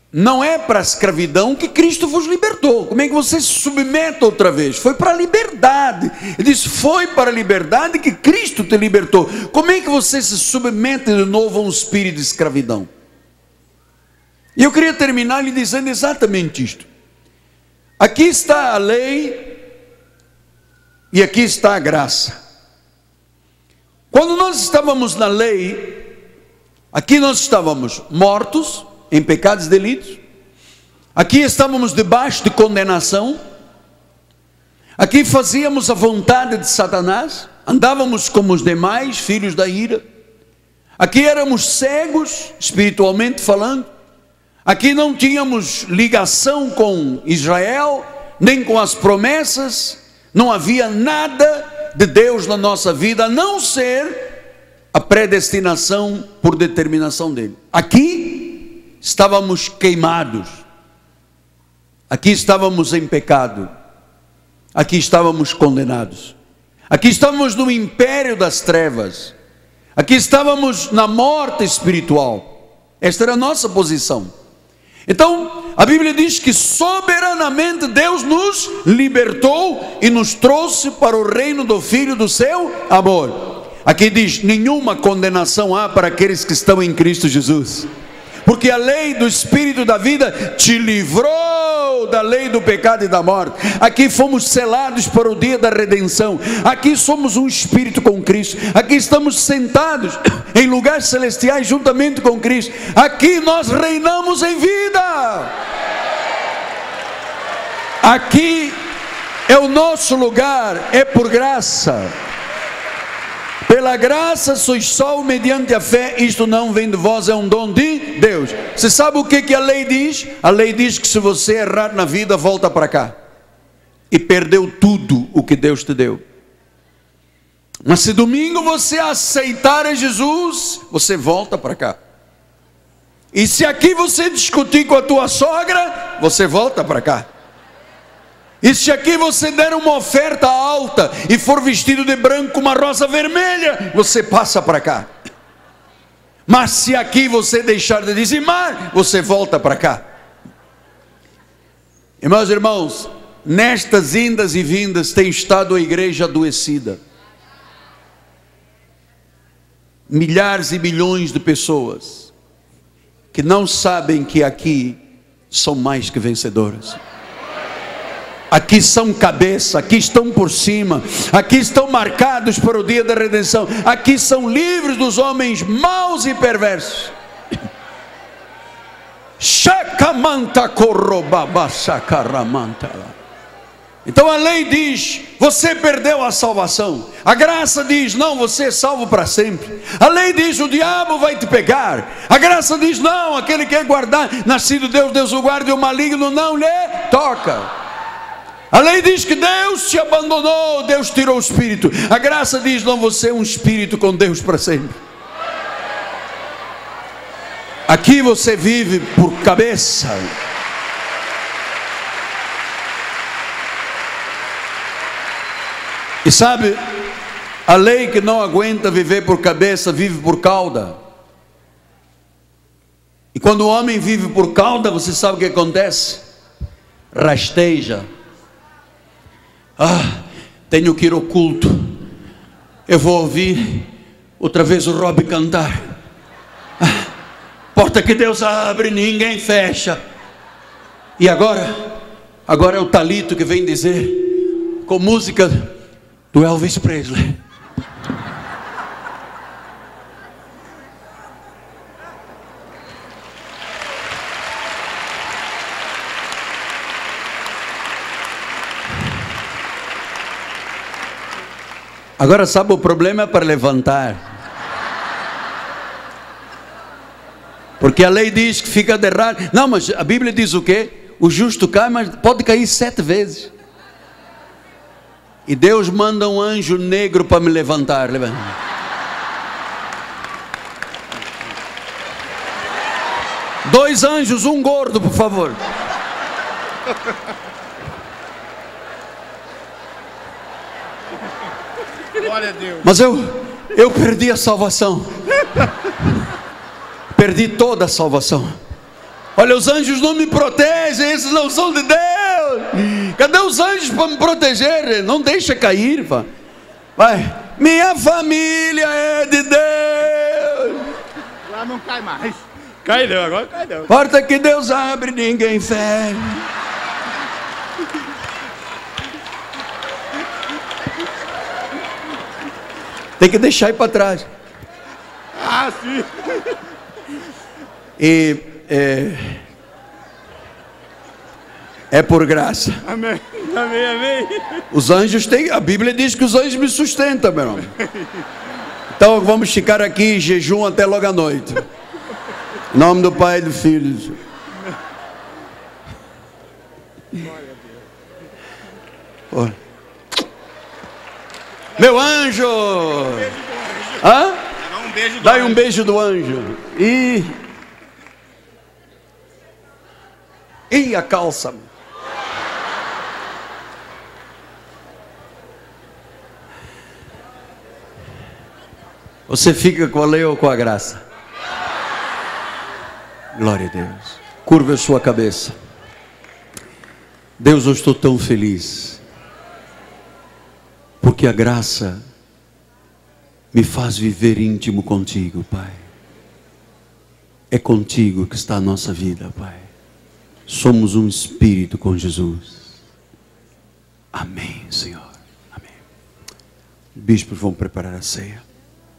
não é para a escravidão que Cristo vos libertou. Como é que você se submete outra vez? Foi para a liberdade. Ele diz, foi para a liberdade que Cristo te libertou. Como é que você se submete de novo a um espírito de escravidão? E eu queria terminar lhe dizendo exatamente isto. Aqui está a lei e aqui está a graça. Quando nós estávamos na lei, aqui nós estávamos mortos em pecados e delitos, aqui estávamos debaixo de condenação, aqui fazíamos a vontade de Satanás, andávamos como os demais, filhos da ira, aqui éramos cegos, espiritualmente falando, aqui não tínhamos ligação com Israel, nem com as promessas, não havia nada de Deus na nossa vida, a não ser a predestinação por determinação dele. Aqui estávamos queimados, aqui estávamos em pecado, aqui estávamos condenados, aqui estávamos no império das trevas, aqui estávamos na morte espiritual. Esta era a nossa posição. Então a Bíblia diz que soberanamente Deus nos libertou e nos trouxe para o reino do Filho do seu amor. Aqui diz, nenhuma condenação há para aqueles que estão em Cristo Jesus, porque a lei do Espírito da vida te livrou da lei do pecado e da morte. Aqui fomos selados para o dia da redenção. Aqui somos um Espírito com Cristo. Aqui estamos sentados em lugares celestiais juntamente com Cristo. Aqui nós reinamos em vida. Aqui é o nosso lugar, é por graça. Pela graça sois salvos mediante a fé, isto não vem de vós, é um dom de Deus. Você sabe o que, que a lei diz? A lei diz que se você errar na vida, volta para cá. E perdeu tudo o que Deus te deu. Mas se domingo você aceitar a Jesus, você volta para cá. E se aqui você discutir com a tua sogra, você volta para cá. E se aqui você der uma oferta alta e for vestido de branco com uma rosa vermelha, você passa para cá. Mas se aqui você deixar de dizimar, você volta para cá. E meus irmãos, nestas indas e vindas tem estado a igreja adoecida. Milhares e milhões de pessoas que não sabem que aqui são mais que vencedoras. Aqui são cabeça, aqui estão por cima, aqui estão marcados para o dia da redenção, aqui são livres dos homens maus e perversos. Então a lei diz, você perdeu a salvação. A graça diz, não, você é salvo para sempre. A lei diz, o diabo vai te pegar. A graça diz, não, aquele que é guardar, nascido Deus, Deus o guarda, e o maligno não lhe toca. A lei diz que Deus te abandonou, Deus tirou o espírito. A graça diz, não, você é um espírito com Deus para sempre. Aqui você vive por cabeça. E sabe, a lei que não aguenta viver por cabeça, vive por cauda. E quando o homem vive por cauda, você sabe o que acontece? Rasteja. Ah, tenho que ir ao culto. Eu vou ouvir outra vez o Rob cantar. Ah, porta que Deus abre, ninguém fecha. E agora, agora é o Talito que vem dizer, com música do Elvis Presley. Agora sabe, o problema é para levantar. Porque a lei diz que fica de errado. Não, mas a Bíblia diz o quê? O justo cai, mas pode cair sete vezes. E Deus manda um anjo negro para me levantar. Dois anjos, um gordo, por favor. Glória a Deus. Mas eu, eu perdi a salvação. Perdi toda a salvação. Olha, os anjos não me protegem, esses não são de Deus. Cadê os anjos para me proteger? Não deixa cair, pá. Vai. Minha família é de Deus. Lá não cai mais. Cai não, agora cai não. Porta que Deus abre, ninguém fecha. Tem que deixar ir para trás. Ah, sim. E é, é por graça. Amém, amém, amém. Os anjos têm, a Bíblia diz que os anjos me sustentam, meu irmão. Então vamos ficar aqui em jejum até logo à noite. Em nome do Pai e do Filho. Oh. Meu anjo! Hã? Um beijo do Dá-lhe anjo. um beijo do anjo. E. E a calça. Você fica com a lei ou com a graça? Glória a Deus. Curva a sua cabeça. Deus, eu estou tão feliz, porque a graça me faz viver íntimo contigo, Pai. É contigo que está a nossa vida, Pai. Somos um espírito com Jesus. Amém, Senhor. Amém. Bispos vão preparar a ceia.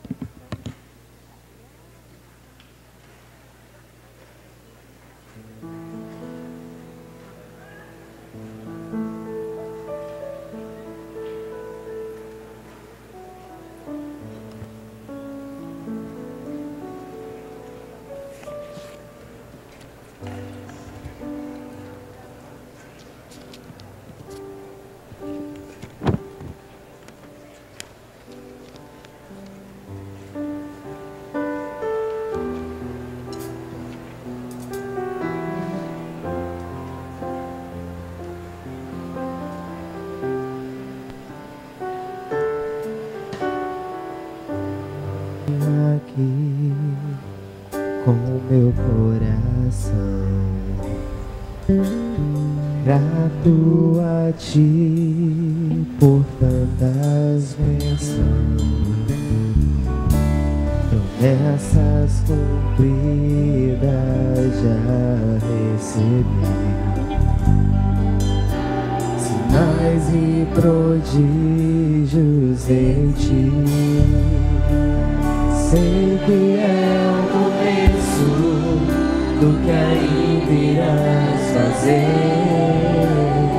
Aqui com o meu coração, grato a ti por tantas bênçãos, promessas cumpridas já recebi, sinais e prodígios em ti. Sei que é o começo do que ainda irás fazer.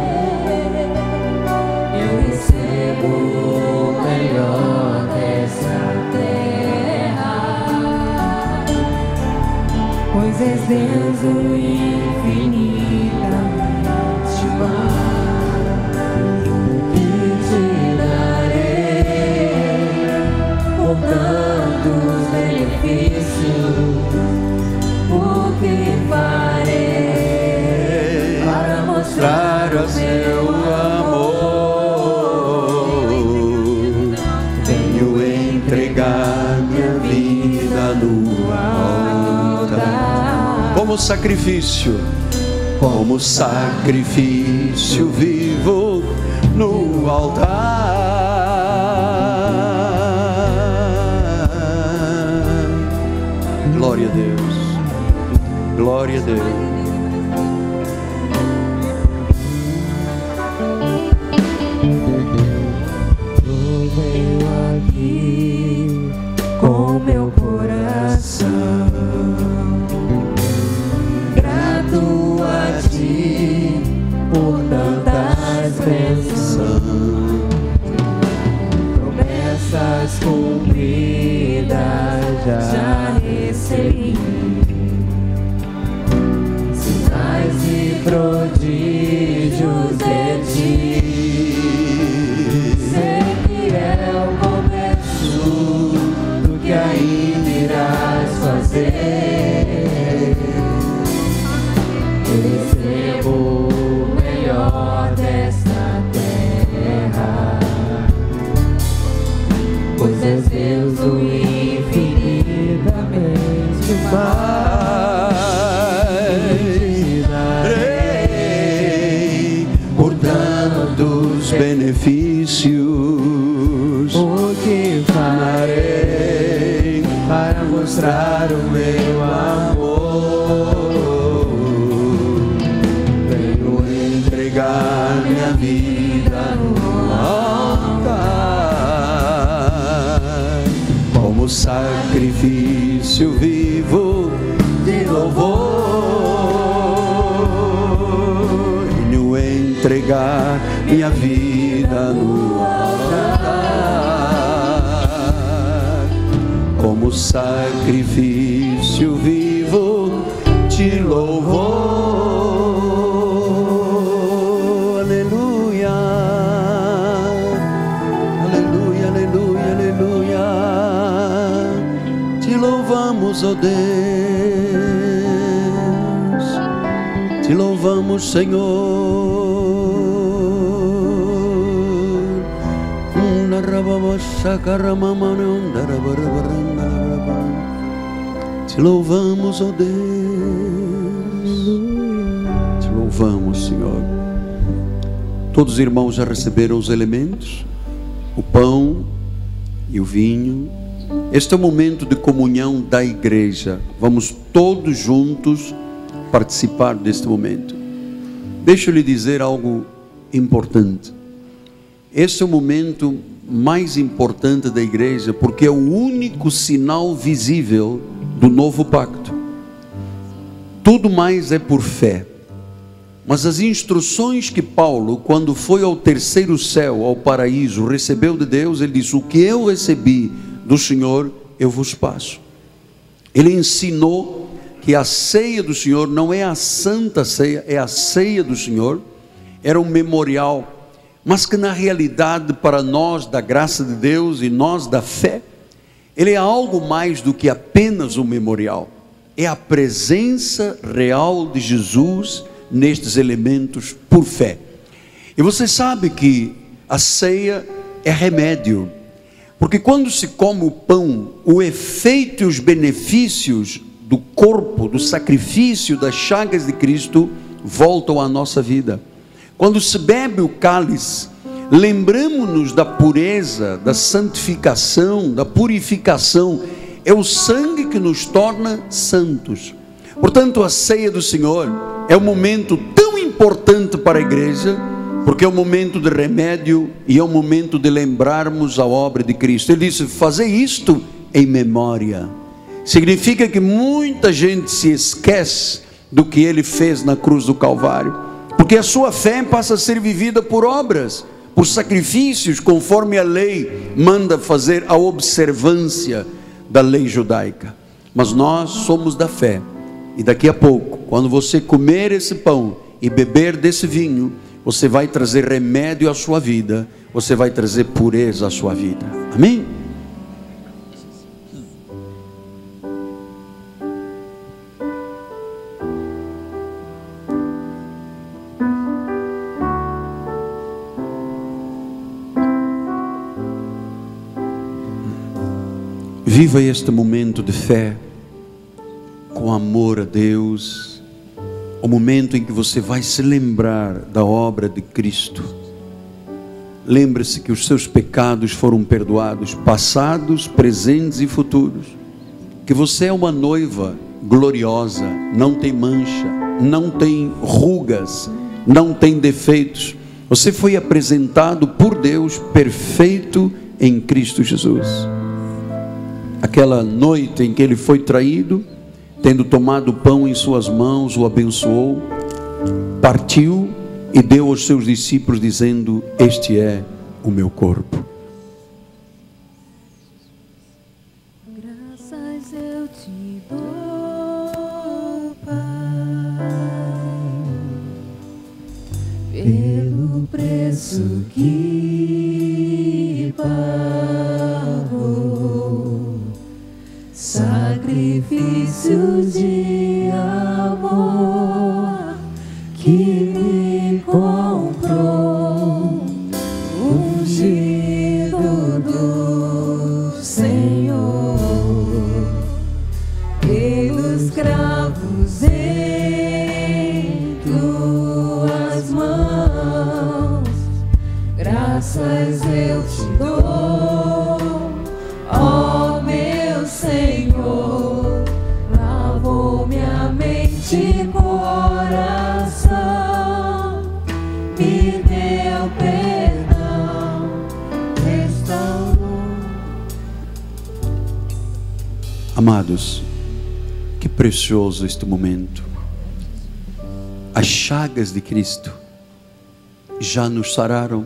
Eu recebo o melhor dessa terra, pois és Deus o infinitamente mais. E te darei por tantos benefícios, o que farei para mostrar o seu amor? Venho entregar minha vida no altar, como sacrifício, como sacrifício vivo no altar. Glória a Deus, glória a Deus. Eu venho aqui com meu coração, grato a ti por tantas bênçãos, promessas cumpridas já recebi, sinais e prodígios de ti. Sei que é o começo do que ainda irás fazer. Eu recebo o melhor desta terra, pois és Deus o infinitamente mais. benefícios. O que farei para mostrar o meu amor? Venho entregar minha vida no altar, como sacrifício vivo de louvor. Venho entregar minha vida no altar, como sacrifício vivo de louvor. Aleluia, aleluia, aleluia, aleluia. Te louvamos, ó Deus, te louvamos, Senhor. Te louvamos, ó Deus, te louvamos, Senhor. Todos os irmãos já receberam os elementos, o pão e o vinho. Este é o momento de comunhão da igreja. Vamos todos juntos participar deste momento. Deixa eu lhe dizer algo importante. Este é o momento mais importante da igreja, porque é o único sinal visível do novo pacto. Tudo mais é por fé. Mas as instruções que Paulo, quando foi ao terceiro céu, ao paraíso, recebeu de Deus, ele disse: o que eu recebi do Senhor, eu vos passo. Ele ensinou que a ceia do Senhor não é a santa ceia, é a ceia do Senhor. Era um memorial, mas que na realidade, para nós da graça de Deus e nós da fé, ele é algo mais do que apenas um memorial. É a presença real de Jesus nestes elementos por fé. E você sabe que a ceia é remédio, porque quando se come o pão, o efeito e os benefícios do corpo, do sacrifício, das chagas de Cristo voltam à nossa vida. Quando se bebe o cálice, lembramos-nos da pureza, da santificação, da purificação. É o sangue que nos torna santos. Portanto, a ceia do Senhor é um momento tão importante para a igreja, porque é um momento de remédio e é um momento de lembrarmos a obra de Cristo. Ele disse: fazer isto em memória. Significa que muita gente se esquece do que ele fez na cruz do Calvário, porque a sua fé passa a ser vivida por obras, por sacrifícios, conforme a lei manda fazer a observância da lei judaica. Mas nós somos da fé, e daqui a pouco, quando você comer esse pão e beber desse vinho, você vai trazer remédio à sua vida, você vai trazer pureza à sua vida. Amém? Viva este momento de fé, com amor a Deus, o momento em que você vai se lembrar da obra de Cristo. Lembre-se que os seus pecados foram perdoados, passados, presentes e futuros, que você é uma noiva gloriosa, não tem mancha, não tem rugas, não tem defeitos. Você foi apresentado por Deus perfeito em Cristo Jesus. Aquela noite em que ele foi traído, tendo tomado o pão em suas mãos, o abençoou, partiu e deu aos seus discípulos, dizendo: este é o meu corpo. Graças eu te dou, Pai, pelo preço que pagou, sacrifício de amor que me comprou, ungido do Senhor, pelos cravos em tuas mãos. Graças Graças eu te dou, ó meu Senhor, lavou minha mente e coração, me deu perdão, restaurou. Amados, que precioso este momento. As chagas de Cristo já nos sararam.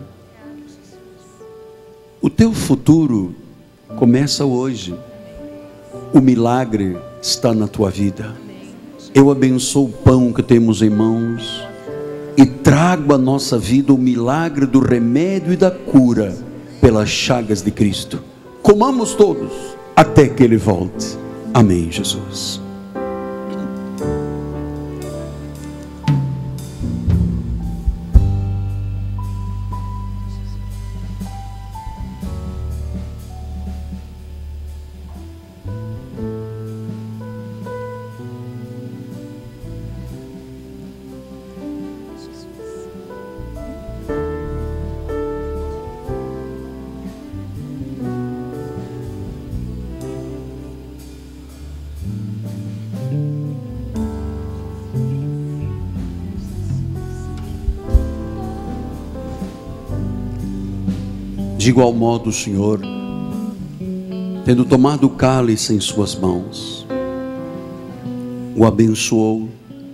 O teu futuro começa hoje. O milagre está na tua vida. Eu abençoo o pão que temos em mãos e trago à nossa vida o milagre do remédio e da cura pelas chagas de Cristo. Comamos todos até que Ele volte. Amém, Jesus. De igual modo o Senhor, tendo tomado o cálice em suas mãos, o abençoou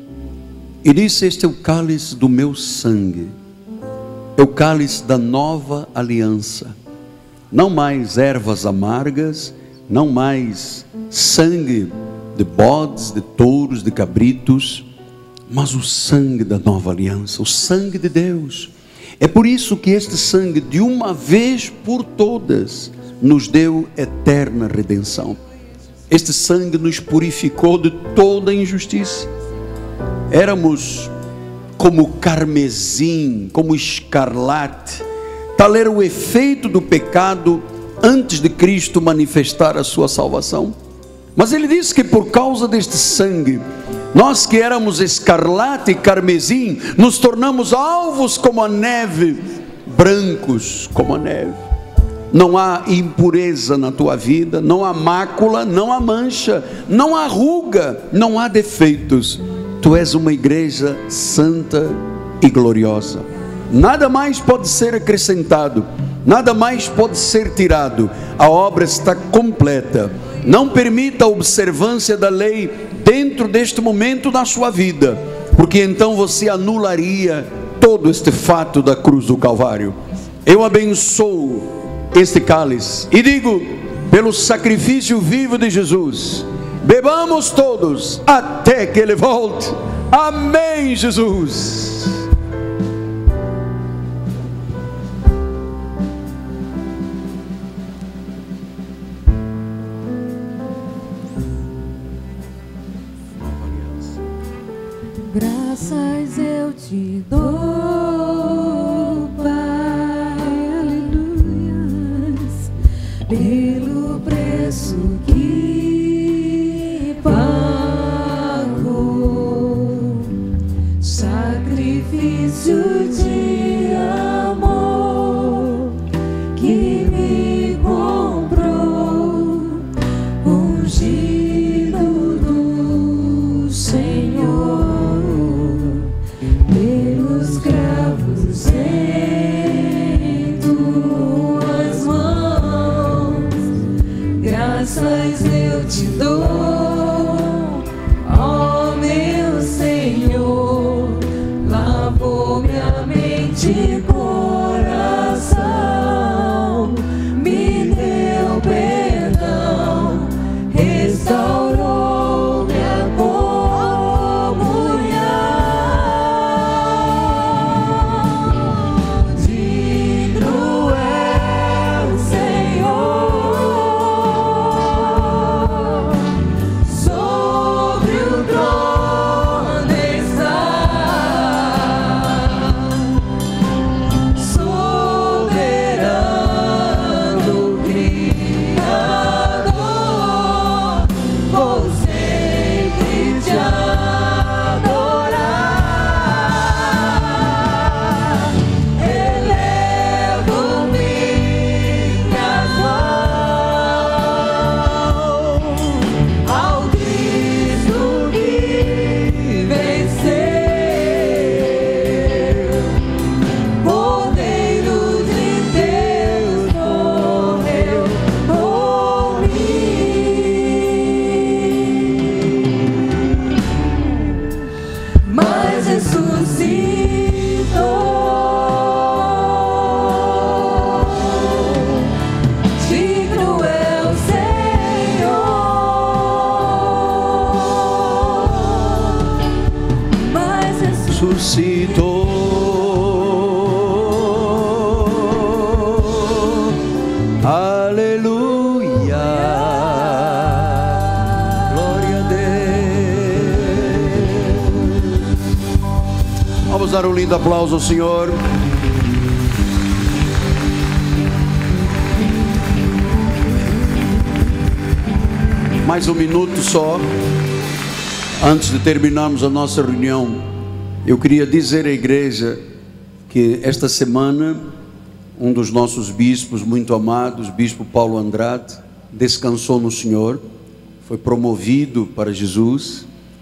e disse: este é o cálice do meu sangue, é o cálice da nova aliança. Não mais ervas amargas, não mais sangue de bodes, de touros, de cabritos, mas o sangue da nova aliança, o sangue de Deus. É por isso que este sangue, de uma vez por todas, nos deu eterna redenção. Este sangue nos purificou de toda injustiça. Éramos como carmesim, como escarlate. Tal era o efeito do pecado antes de Cristo manifestar a sua salvação. Mas ele disse que por causa deste sangue, nós que éramos escarlate e carmesim, nos tornamos alvos como a neve, brancos como a neve. Não há impureza na tua vida, não há mácula, não há mancha, não há ruga, não há defeitos. Tu és uma igreja santa e gloriosa. Nada mais pode ser acrescentado, nada mais pode ser tirado. A obra está completa. Não permita a observância da lei dentro deste momento da sua vida, porque então você anularia todo este fato da cruz do Calvário. Eu abençoo este cálice e digo: pelo sacrifício vivo de Jesus, bebamos todos até que Ele volte. Amém, Jesus. Graças eu te dou, Pai, aleluias, pelo preço que pagou, sacrifício de amor que me comprou, ungido do Senhor. Graças eu te dou, ó meu Senhor, lavou minha mente e coração, me deu perdão, restaurou minha comunhão. Digno é o Senhor, dar um lindo aplauso ao Senhor. Mais um minuto só, antes de terminarmos a nossa reunião. Eu queria dizer à igreja que esta semana um dos nossos bispos muito amados, bispo Paulo Andrade, descansou no Senhor, foi promovido para Jesus,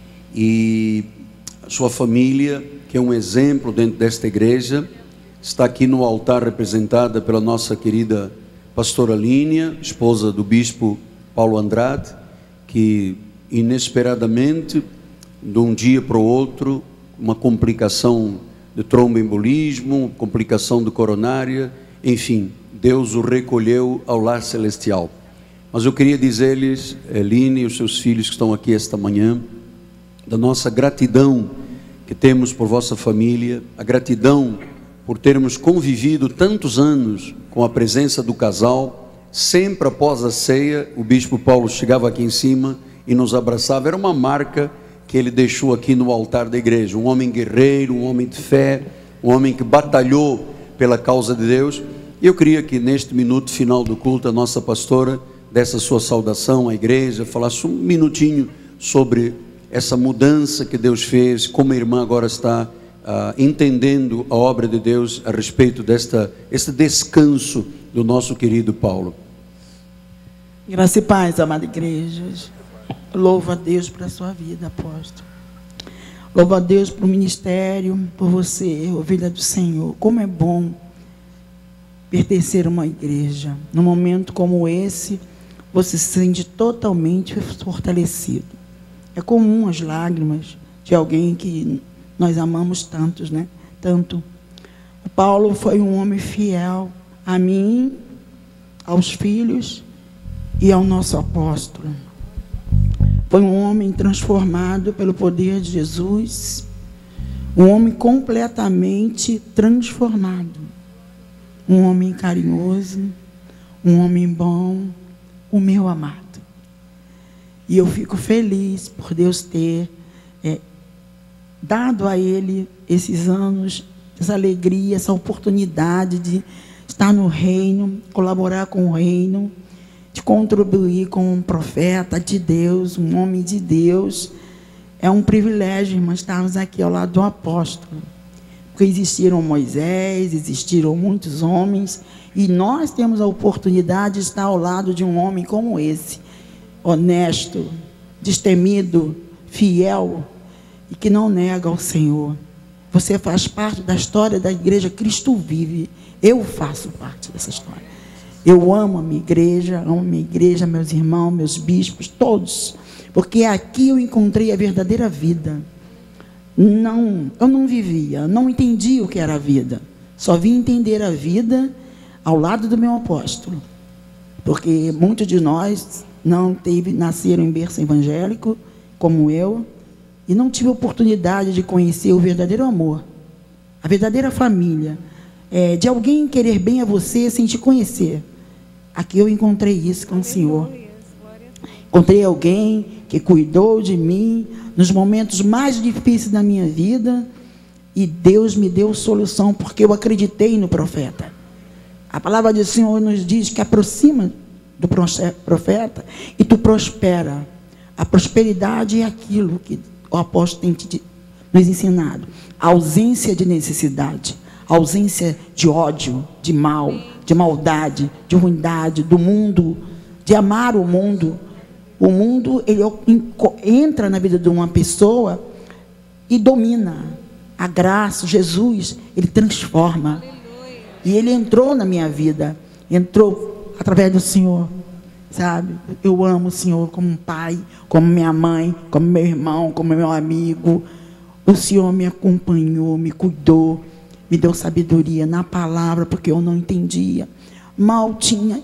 e a sua família, que é um exemplo dentro desta igreja, está aqui no altar representada pela nossa querida pastora Línia, esposa do bispo Paulo Andrade, que inesperadamente, de um dia para o outro, uma complicação de tromboembolismo, complicação de coronária, enfim, Deus o recolheu ao lar celestial. Mas eu queria dizer-lhes, Eline e os seus filhos que estão aqui esta manhã, da nossa gratidão que temos por vossa família, a gratidão por termos convivido tantos anos com a presença do casal. Sempre após a ceia, o bispo Paulo chegava aqui em cima e nos abraçava. Era uma marca que ele deixou aqui no altar da igreja. Um homem guerreiro, um homem de fé, um homem que batalhou pela causa de Deus. E eu queria que neste minuto final do culto, a nossa pastora dessa sua saudação à igreja, falasse um minutinho sobre essa mudança que Deus fez, como a irmã agora está Uh, entendendo a obra de Deus a respeito desta, este descanso do nosso querido Paulo. Graça e paz, amada igreja. Louvo a Deus por a sua vida, apóstolo. Louvo a Deus por o ministério, por você, ovelha do Senhor. Como é bom pertencer a uma igreja. Num momento como esse, você se sente totalmente fortalecido. É comum as lágrimas de alguém que nós amamos tantos, né? Tanto. O Paulo foi um homem fiel a mim, aos filhos e ao nosso apóstolo. Foi um homem transformado pelo poder de Jesus, um homem completamente transformado, um homem carinhoso, um homem bom, o meu amado. E eu fico feliz por Deus ter é, dado a ele esses anos, essa alegria, essa oportunidade de estar no reino, colaborar com o reino, de contribuir com um profeta de Deus, um homem de Deus. É um privilégio, irmãos, estarmos aqui ao lado do apóstolo, porque existiram Moisés, existiram muitos homens, e nós temos a oportunidade de estar ao lado de um homem como esse, honesto, destemido, fiel, e que não nega ao Senhor. Você faz parte da história da igreja Cristo Vive. Eu faço parte dessa história. Eu amo a minha igreja, amo a minha igreja, meus irmãos, meus bispos, todos. Porque aqui eu encontrei a verdadeira vida. Não, eu não vivia, não entendia o que era a vida. Só vim entender a vida ao lado do meu apóstolo. Porque muitos de nós não teve, nasceram em berço evangélico, como eu, e não tive a oportunidade de conhecer o verdadeiro amor, a verdadeira família, é, de alguém querer bem a você sem te conhecer. Aqui eu encontrei isso com o Senhor. Encontrei alguém que cuidou de mim nos momentos mais difíceis da minha vida, e Deus me deu solução, porque eu acreditei no profeta. A palavra do Senhor nos diz que aproxima do profeta e tu prospera. A prosperidade é aquilo que o apóstolo tem te, nos ensinado. A ausência de necessidade, a ausência de ódio, de mal, de maldade, de ruindade, do mundo, de amar o mundo. O mundo, ele entra na vida de uma pessoa e domina. A graça, Jesus, ele transforma. E ele entrou na minha vida, entrou através do Senhor. Sabe, eu amo o Senhor como um pai, como minha mãe, como meu irmão, como meu amigo. O Senhor me acompanhou, me cuidou, me deu sabedoria na palavra, porque eu não entendia. Mal tinha,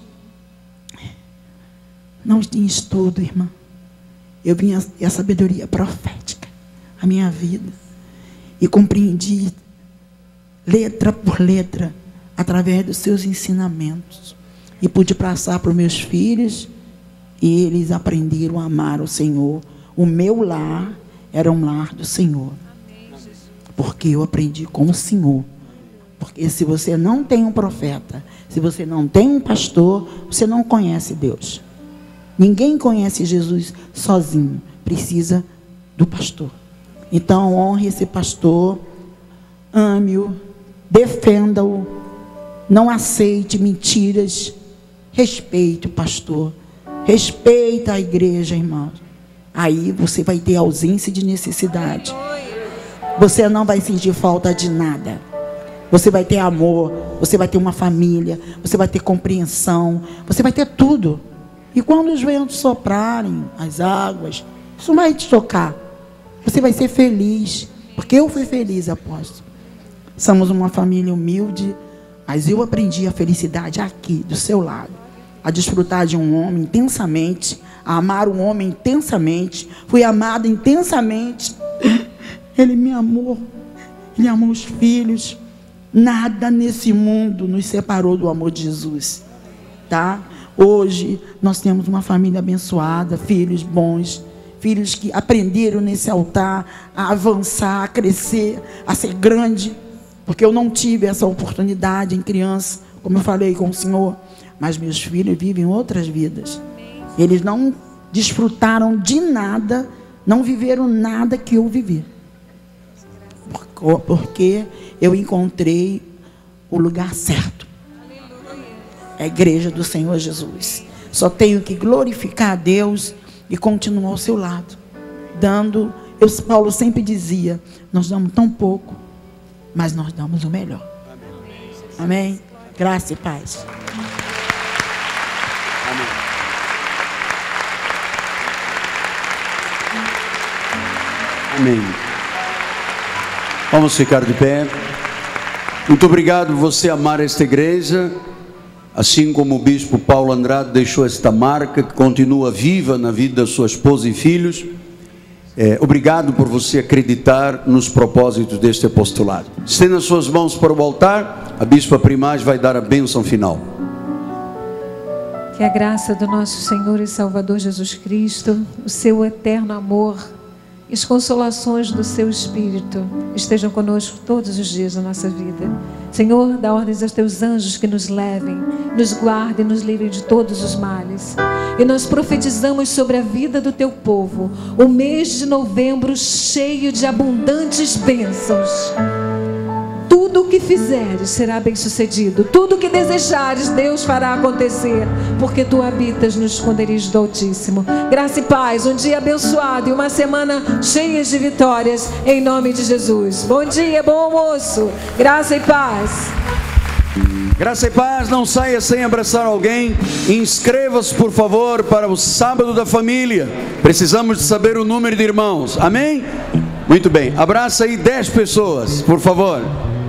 não tinha estudo, irmã. Eu vinha a sabedoria profética, a minha vida, e compreendi letra por letra, através dos seus ensinamentos. E pude passar para os meus filhos, e eles aprenderam a amar o Senhor. O meu lar era um lar do Senhor. porque eu aprendi com o Senhor. Porque se você não tem um profeta, se você não tem um pastor, você não conhece Deus. Ninguém conhece Jesus sozinho, precisa do pastor. Então honre esse pastor, ame-o, defenda-o, não aceite mentiras, respeite o pastor, respeita a igreja, irmão. Aí você vai ter ausência de necessidade. Você não vai sentir falta de nada. Você vai ter amor, você vai ter uma família, você vai ter compreensão, você vai ter tudo. E quando os ventos soprarem, as águas, isso não vai te tocar. Você vai ser feliz, porque eu fui feliz, apóstolo. Somos uma família humilde, mas eu aprendi a felicidade aqui, do seu lado. A desfrutar de um homem intensamente, a amar um homem intensamente. Fui amada intensamente. Ele me amou, ele amou os filhos. Nada nesse mundo nos separou do amor de Jesus, tá? Hoje nós temos uma família abençoada, filhos bons, filhos que aprenderam nesse altar a avançar, a crescer, a ser grande, porque eu não tive essa oportunidade em criança, como eu falei com o Senhor, mas meus filhos vivem outras vidas. Eles não desfrutaram de nada, não viveram nada que eu vivi, porque eu encontrei o lugar certo. É a igreja do Senhor Jesus. Só tenho que glorificar a Deus e continuar ao seu lado, dando. Eu, Paulo sempre dizia: nós damos tão pouco, mas nós damos o melhor. Amém? Graça e paz. Amém. Vamos ficar de pé. Muito obrigado por você amar esta igreja, assim como o bispo Paulo Andrade deixou esta marca que continua viva na vida da sua esposa e filhos. É, obrigado por você acreditar nos propósitos deste apostolado. Estenda as suas mãos para o altar. A bispa Primaz vai dar a bênção final. Que a graça do nosso Senhor e Salvador Jesus Cristo, o seu eterno amor e as consolações do seu Espírito estejam conosco todos os dias da nossa vida. Senhor, dá ordens aos teus anjos que nos levem, nos guardem e nos livrem de todos os males. E nós profetizamos sobre a vida do teu povo o mês de novembro cheio de abundantes bênçãos. Tudo o que fizeres será bem sucedido. Tudo o que desejares, Deus fará acontecer, porque tu habitas no esconderijo do Altíssimo. Graça e paz, um dia abençoado e uma semana cheia de vitórias, em nome de Jesus. Bom dia, bom almoço, graça e paz. Graça e paz. Não saia sem abraçar alguém. Inscreva-se, por favor, para o sábado da família. Precisamos de saber o número de irmãos. Amém? Muito bem, abraça aí dez pessoas, por favor.